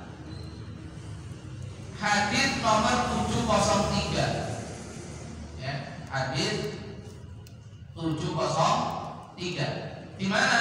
hadis nomor 703. Ya, hadis 703. Di mana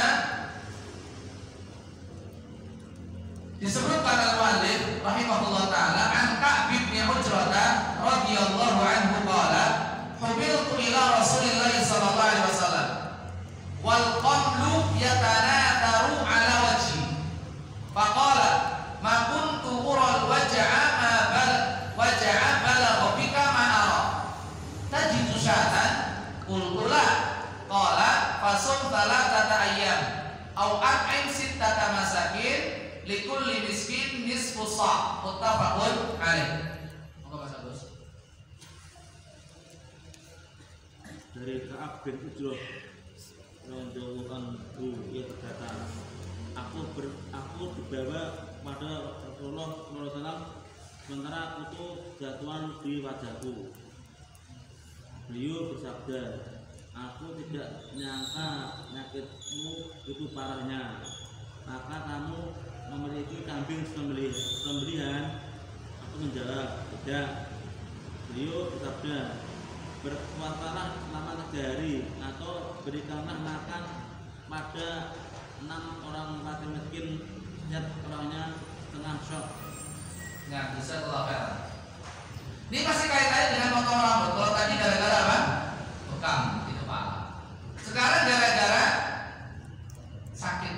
disebutkan al-muallif rahimahullah taala an Ka'b bin Ujrah radhiyallahu anhu qala humiltu ila Rasulillah sallallahu alaihi wasallam wal qamlu yatanatharu ala wajhi faqala ma kuntu ura al-waj'a ma bal waj'a balagha bika ma ara tajidu syatan qultu la qala fasum thalathata ayyam aw at'im sittata masakin likulli miskin nisfu sa' muttafaqun alaih. Moga Mas Agus. Dari Ka'ab bin Ujrah radhiyallahu anhu ia berkata, aku dibawa pada Rasulullah SAW sementara aku tuh jatuhan di wajahku. Beliau bersabda, aku tidak menyangka penyakitmu itu parahnya, maka kamu memiliki kambing sembelihan. Aku menjawab, tidak. Beliau bersabda, berpuasalah selama 3 hari atau berikanlah makan pada 6 orang fakir miskin setiap orangnya setengah syok. Nah, bisa kelapar. Ini masih kaitannya dengan potong rambut. Kalau tadi gara-gara apa? Bekam di kepala. Sekarang gara-gara sakit.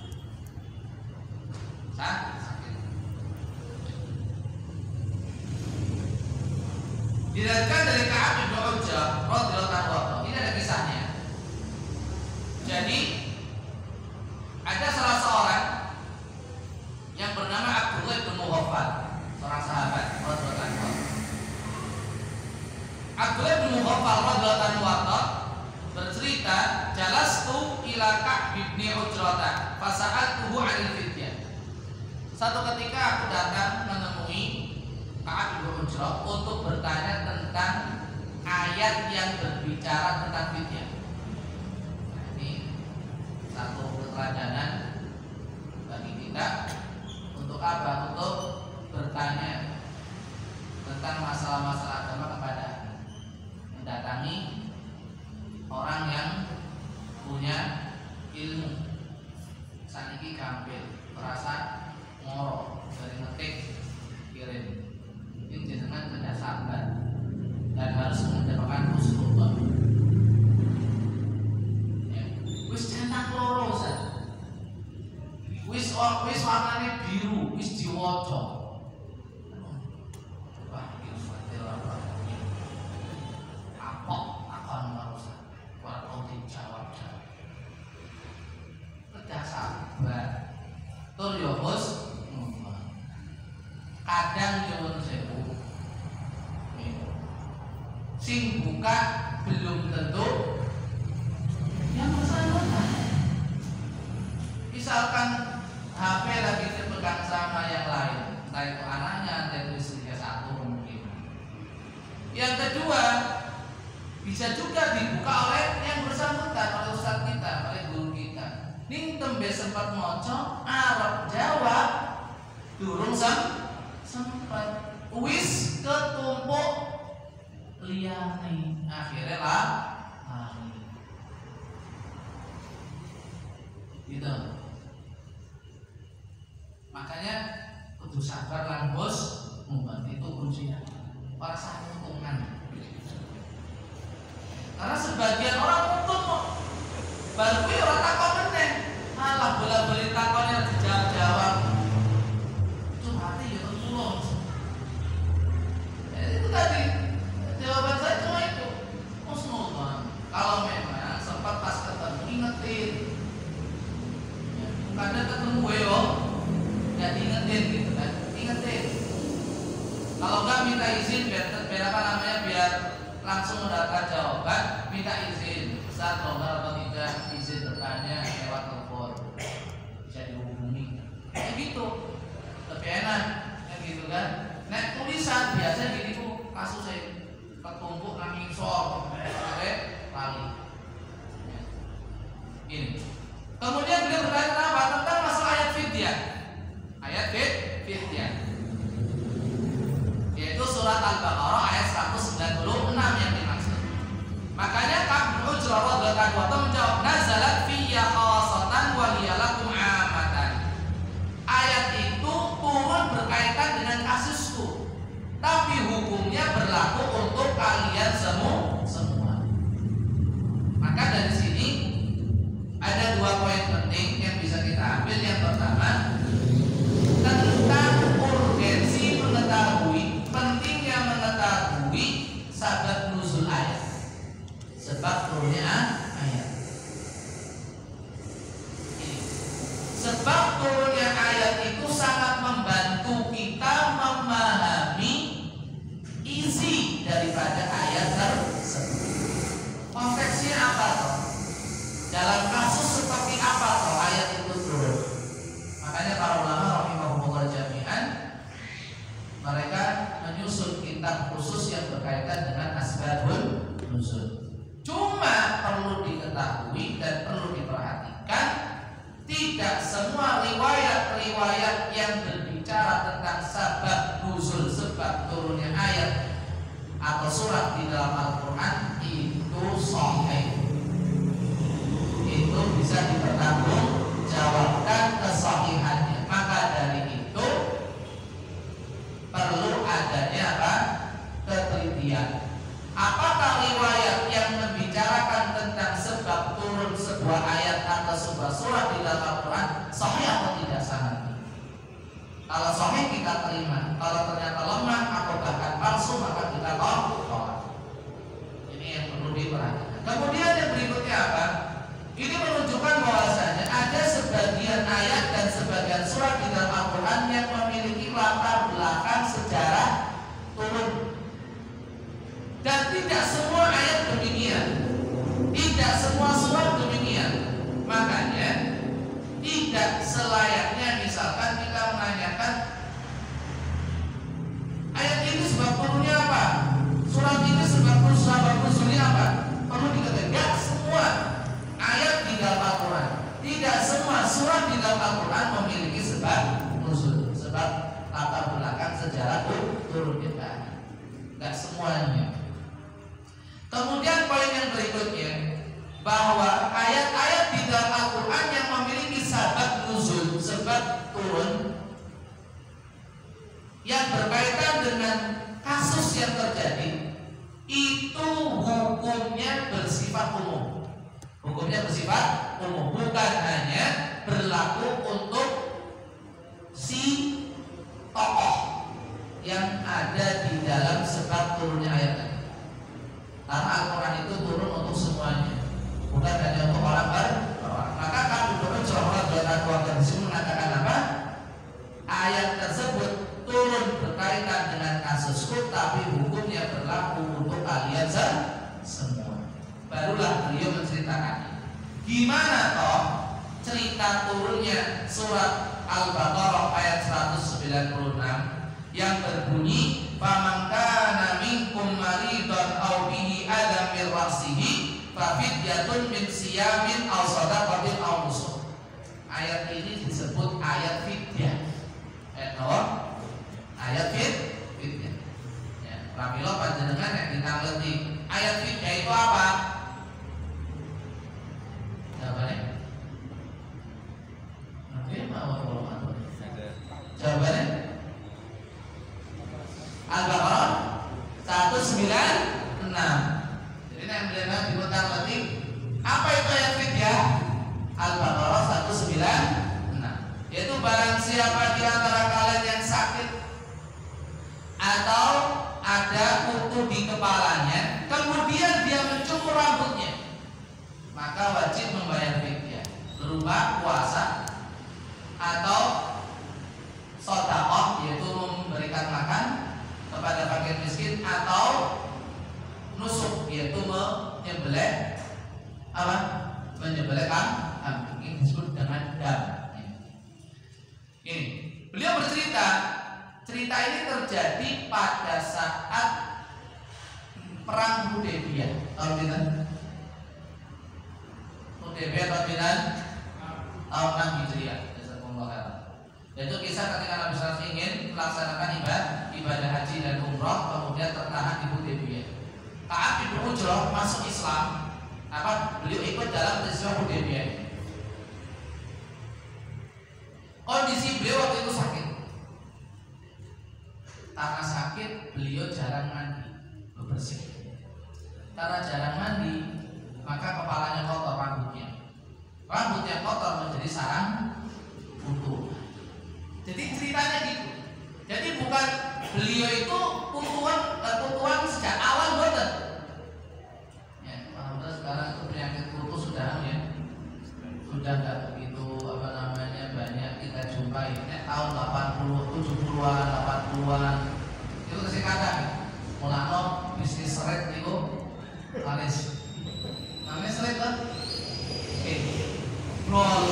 Sakit. Diriwayatkan dari Ka'ab bin Ujrah radhiyallahu anhu. Ini ada kisahnya. Jadi ada salah seorang yang bernama Abdullah bin Mughaffal, seorang sahabat radhiyallahu anhu. Abdullah bin Mughaffal radhiyallahu anhu bercerita, jalastu ila Ka'b bin Ujrah fasa'altuhu 'anil fidyah. Satu ketika aku datang menemui Ka'ab bin Ujrah untuk bertanya tentang ayat yang berbicara tentang fidyah. Nah, ini satu keteladanan bagi kita untuk apa? Untuk bertanya tentang masalah-masalah agama kepada mendatangi orang yang punya ilmu. Saniki gampil, terasa ngoro dari ngetik kirim. Ini jenengan tidak sabar dan harus mendapatkan husnul. Ya. Wis cetak loro Ustaz. Wis warnane biru, wis diwaca. Wah, iki fatil apa? Apa akan merusak? Walau dijawab. Tidak sabar. Tur yo bos. Kadang nyuwun sewu sing buka belum tentu yang bersangkutan. Misalkan HP lagi dipegang sama yang lain, entah itu anaknya, entah itu istrinya, satu mungkin. Yang kedua, bisa juga dibuka oleh yang bersangkutan, oleh ustaz kita, oleh guru kita. Ning tembe sempat moco Arab Jawa durung sempat wis ketumpuk liyane akhirnya lah gitu. Makanya kudu sabar lan bos, itu kuncinya. Para untungan. Karena sebagian orang untung kok baru kuwi ora takon meneh. Malah bola-bali takonnya dijawab. Itu tadi jawaban saya cuma itu. Kalau memang sempat pas ketemu ingetin, kadang ketemu yo nggak diingetin gitu kan, ingetin. Kalau nggak minta izin biar langsung mendapatkan jawaban, minta izin. Saat longgar atau tidak izin bertanya lewat telepon bisa dihubungi. Kayak gitu lebih enak, kan gitu kan. Nah tulisan biasa gini tuh kasus fidya, yaitu surat Al-Baqarah ayat 196 yang dimaksud. Makanya Ka'b bin Ujrah radhiyallahu anhu menjawab, nazalat fiyya khassatan wa hiya lakum 'amatan. Ayat itu turun berkaitan dengan kasusku, tapi hukumnya berlaku untuk kalian semua. Maka dari sini ada dua poin penting yang bisa kita ambil. Yang pertama, tentang urgensi mengetahui, pentingnya mengetahui sebab nuzul ayat, sebab turunnya ayat. Sebab turunnya ayat itu sangat membantu kita memahami isi daripada ayat tersebut. Konteksnya apa toh? Dalam kasus seperti apa toh ayat itu turun? Makanya para ulama rahimahumullah jami'an, mereka menyusun kitab khusus yang berkaitan dengan asbabun nuzul. Cuma perlu diketahui dan perlu diperhatikan, tidak semua riwayat-riwayat yang berbicara tentang sebab nuzul, sebab turunnya ayat atau surat di dalam Al-Quran itu sahih. Itu bisa dipertanggungjawabkan kesahihannya. Maka dari itu perlu adanya apa? Ketelitian. Apakah riwayat yang membicarakan tentang sebab turun sebuah ayat atau sebuah surat di dalam Al-Quran sahih atau tidak sanad? Kalau sahih kita terima, kalau ternyata lemah atau bahkan palsu maka kita tolak. Ini yang perlu diperhatikan. Kemudian yang berikutnya apa? Ini menunjukkan bahwasanya ada sebagian ayat dan sebagian surat di dalam Al-Quran yang memiliki latar belakang sejarah turun. Dan tidak semua ayat demikian, tidak semua surat demikian. Makanya tidak selayaknya misalkan kita menanyakan ayat ini sebab turunnya apa, surat ini sebab nuzulnya apa. Perlu diketahui, tidak semua ayat di dalam Al-Quran, tidak semua surat di dalam Al-Quran memiliki sebab nuzul, sebab latar belakang sejarah turunnya. Tidak semuanya. Kemudian poin yang berikutnya, bahwa ayat-ayat di dalam Al-Quran yang memiliki sebab nuzul, sebab turun, yang berkaitan dengan kasus yang terjadi, itu hukumnya bersifat umum. Hukumnya bersifat umum, bukan hanya berlaku untuk si tokoh yang ada di dalam sebab turunnya ayat. Karena Al-Quran itu turun untuk semuanya, bukan hanya untuk orang orang. Maka Ka'b bin Ujrah radhiyallahu anhu mengatakan apa? Ayat tersebut turun berkaitan dengan kasusku, tapi hukumnya berlaku untuk kalian semua. Barulah beliau menceritakan gimana toh cerita turunnya surat Al-Baqarah ayat 196 yang berbunyi, faman kana minkum maridan aw bihi adam min ra'sihi fa fidyatun min siyamin aw shadaqatin aw nusuk. Ayat ini disebut ayat fidyah. Ayat fidyah. Ya, pramila panjenengan yang ditangleti. Ayat fidyah itu apa? Jawabannya? Oke, mau jawabannya? Al-Baqarah 196. Jadi yang beliau diputar lagi, apa itu ayat fidyah? Al-Baqarah 196, yaitu barang siapa di antara kalian yang sakit atau ada kutu di kepalanya, kemudian dia mencukur rambutnya, maka wajib membayar fidyah berupa puasa atau sedekah, yaitu memberikan makan kepada fakir miskin, atau nusuk, yaitu menyembelih apa? Menyembelih kambing. Ini disebut dengan dam. Ini beliau bercerita, cerita ini terjadi pada saat perang Hudaybiyah tahun berapa? Hudaybiyah tahun berapa? Tahun 6 Hijriah. Itu kisah ketika Nabi SAW ingin melaksanakan ibadah haji dan umroh, kemudian tertahan di Hudaybiyah. Ka'ab bin Ujrah masuk Islam, beliau ikut dalam peristiwa Hudaybiyah. Kondisi beliau waktu itu sakit. Karena sakit, beliau jarang mandi, bersih. Karena jarang mandi, maka kepalanya kotor, rambutnya kotor menjadi sarang kutu. Jadi ceritanya gitu. Jadi bukan beliau itu kutuan sejak awal boten. Ya, alhamdulillah sekarang itu penyakit kutu sudah nggak begitu banyak kita jumpai. Tahun 80, 70-an, 80-an itu kasih kadang mulano bisnis seret itu laris. Namanya seret kan? Brol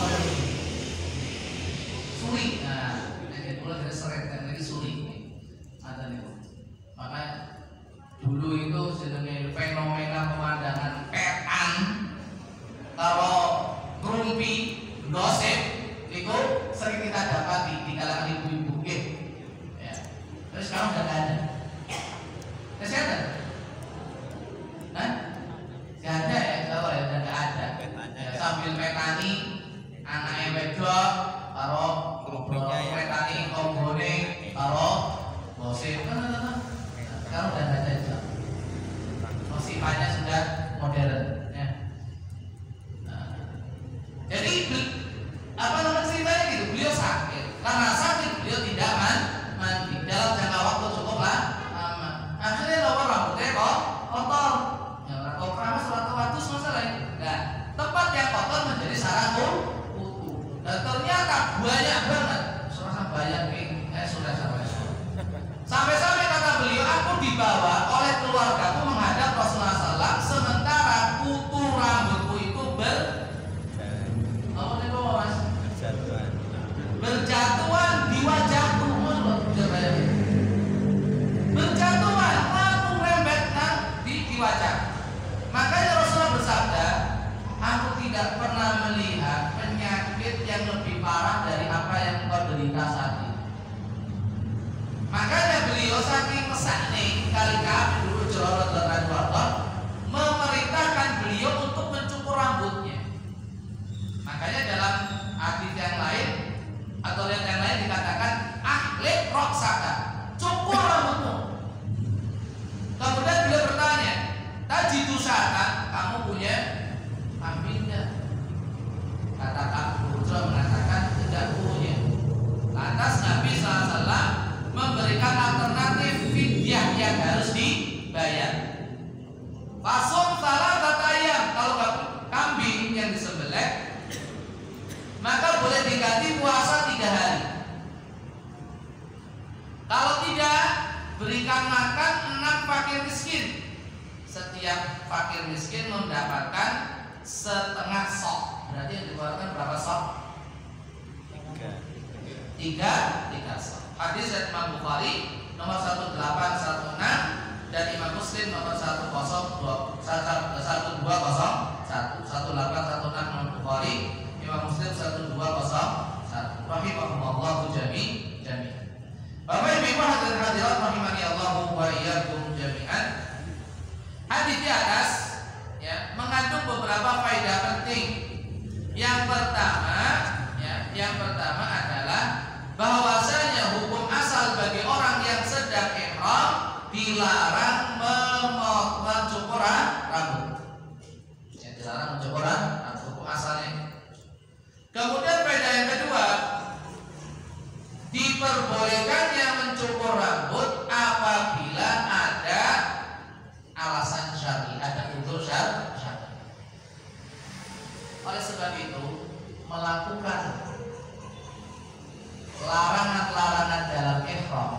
suri. Nah, ini mulai dari seret dan lagi suri. Ada nih. Maka dulu itu sebenarnya fenomena pemandangan petan kalau ngerumpi gosip itu sering kita dapati di kalangan ibu-ibu. Ya. Terus sekarang udah nggak ada. Kesehatan? Nah, nggak ada ya, kalau ya udah nggak ada. Ya, sambil petani, anaknya wedok, kalau petani kombone, kalau gosip, sekarang udah nggak ada juga. Sifatnya sudah modern. Ya. Nah, jadi ceritanya gitu, beliau sakit. Karena sakit beliau tidak mandi dalam jangka waktu cukup lama. Akhirnya rambutnya kotor. Ya orang keramas atau watus masalah ini. Nah, tempat yang kotor menjadi sarang kutu. Dan ternyata banyak banget. Surah bayangin, sudah sampai kata beliau, aku dibawa oleh keluargaku menghadap Rasulullah SAW, sementara kutu rambutku itu berjatuhan di wajahku. Berjatuhan langsung rembet di wajah. Makanya Rasulullah bersabda, aku tidak pernah melihat penyakit yang lebih parah dari apa yang engkau derita saat ini. Makanya beliau saking mesaknya kali dulu Ujrah memerintahkan beliau untuk mencukur rambutnya. Makanya dalam hadis yang lain atau yang lain dikatakan ahlik roksaka, cukur rambutmu. Kemudian beliau bertanya, tajidu syatan, kamu punya kambing enggak? Kata Abu Ujrah mengatakan tidak punya. Lantas Nabi SAW memberikan alternatif fidyah yang harus dibayar. Fasum salah kata ayam, kalau kambing yang disembelih maka boleh diganti puasa 3 hari. Kalau tidak, berikan makan 6 fakir miskin. Setiap fakir miskin mendapatkan setengah sok. Berarti yang dikeluarkan berapa sok? 3 sok. Hadis dari Imam Bukhari nomor 1816 dan Imam Muslim nomor 1201. 1816 Imam Bukhari, Imam Muslim 1201. Rahimahumullah jami'an. Bapak Ibu hadirin hadirat rahimani Allah wa iyyakum jami'an. Hadis di atas ya mengandung beberapa faedah penting. Yang pertama adalah bahwasanya hukum asal bagi orang yang sedang ihram dilarang mencukur rambut. Ya, dilarang mencukur rambut, hukum asalnya. Kemudian faedah yang kedua, diperbolehkannya mencukur rambut apabila ada alasan syar'i, ada udzur syar'i. Oleh sebab itu, melakukan larangan-larangan dalam ihram,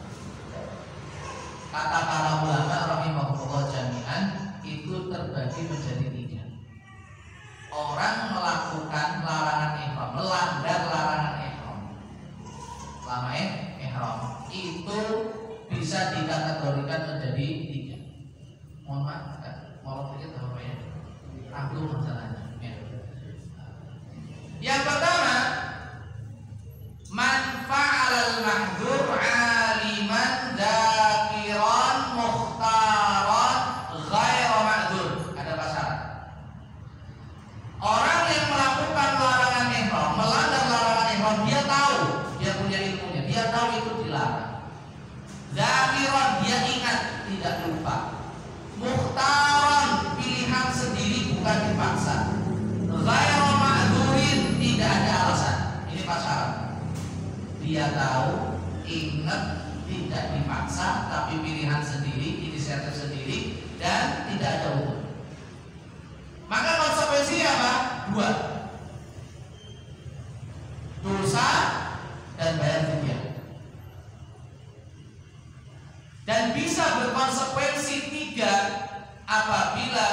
kata para ulama rahimahullah jami'an, itu terbagi menjadi 3. Orang melakukan larangan ihram, melanggar larangan ihram, selama ihram itu bisa dikategorikan menjadi 3. Mohon maaf, mau sedikit apa ya? Aku masalahnya. Yang pertama, man fa'alal mahdzur dia tahu itu dilarang. Zakiron, dia ingat, tidak lupa. Mukhtaron, pilihan sendiri bukan dipaksa. Ghairu ma'dzurin, tidak ada alasan. Ini pasaran. Dia tahu, ingat, tidak dipaksa, tapi pilihan sendiri, inisiatif sendiri, dan tidak ada hukum. Maka konsekuensinya apa? Dua, dosa dan bayar fidyah. Dan bisa berkonsekuensi tiga apabila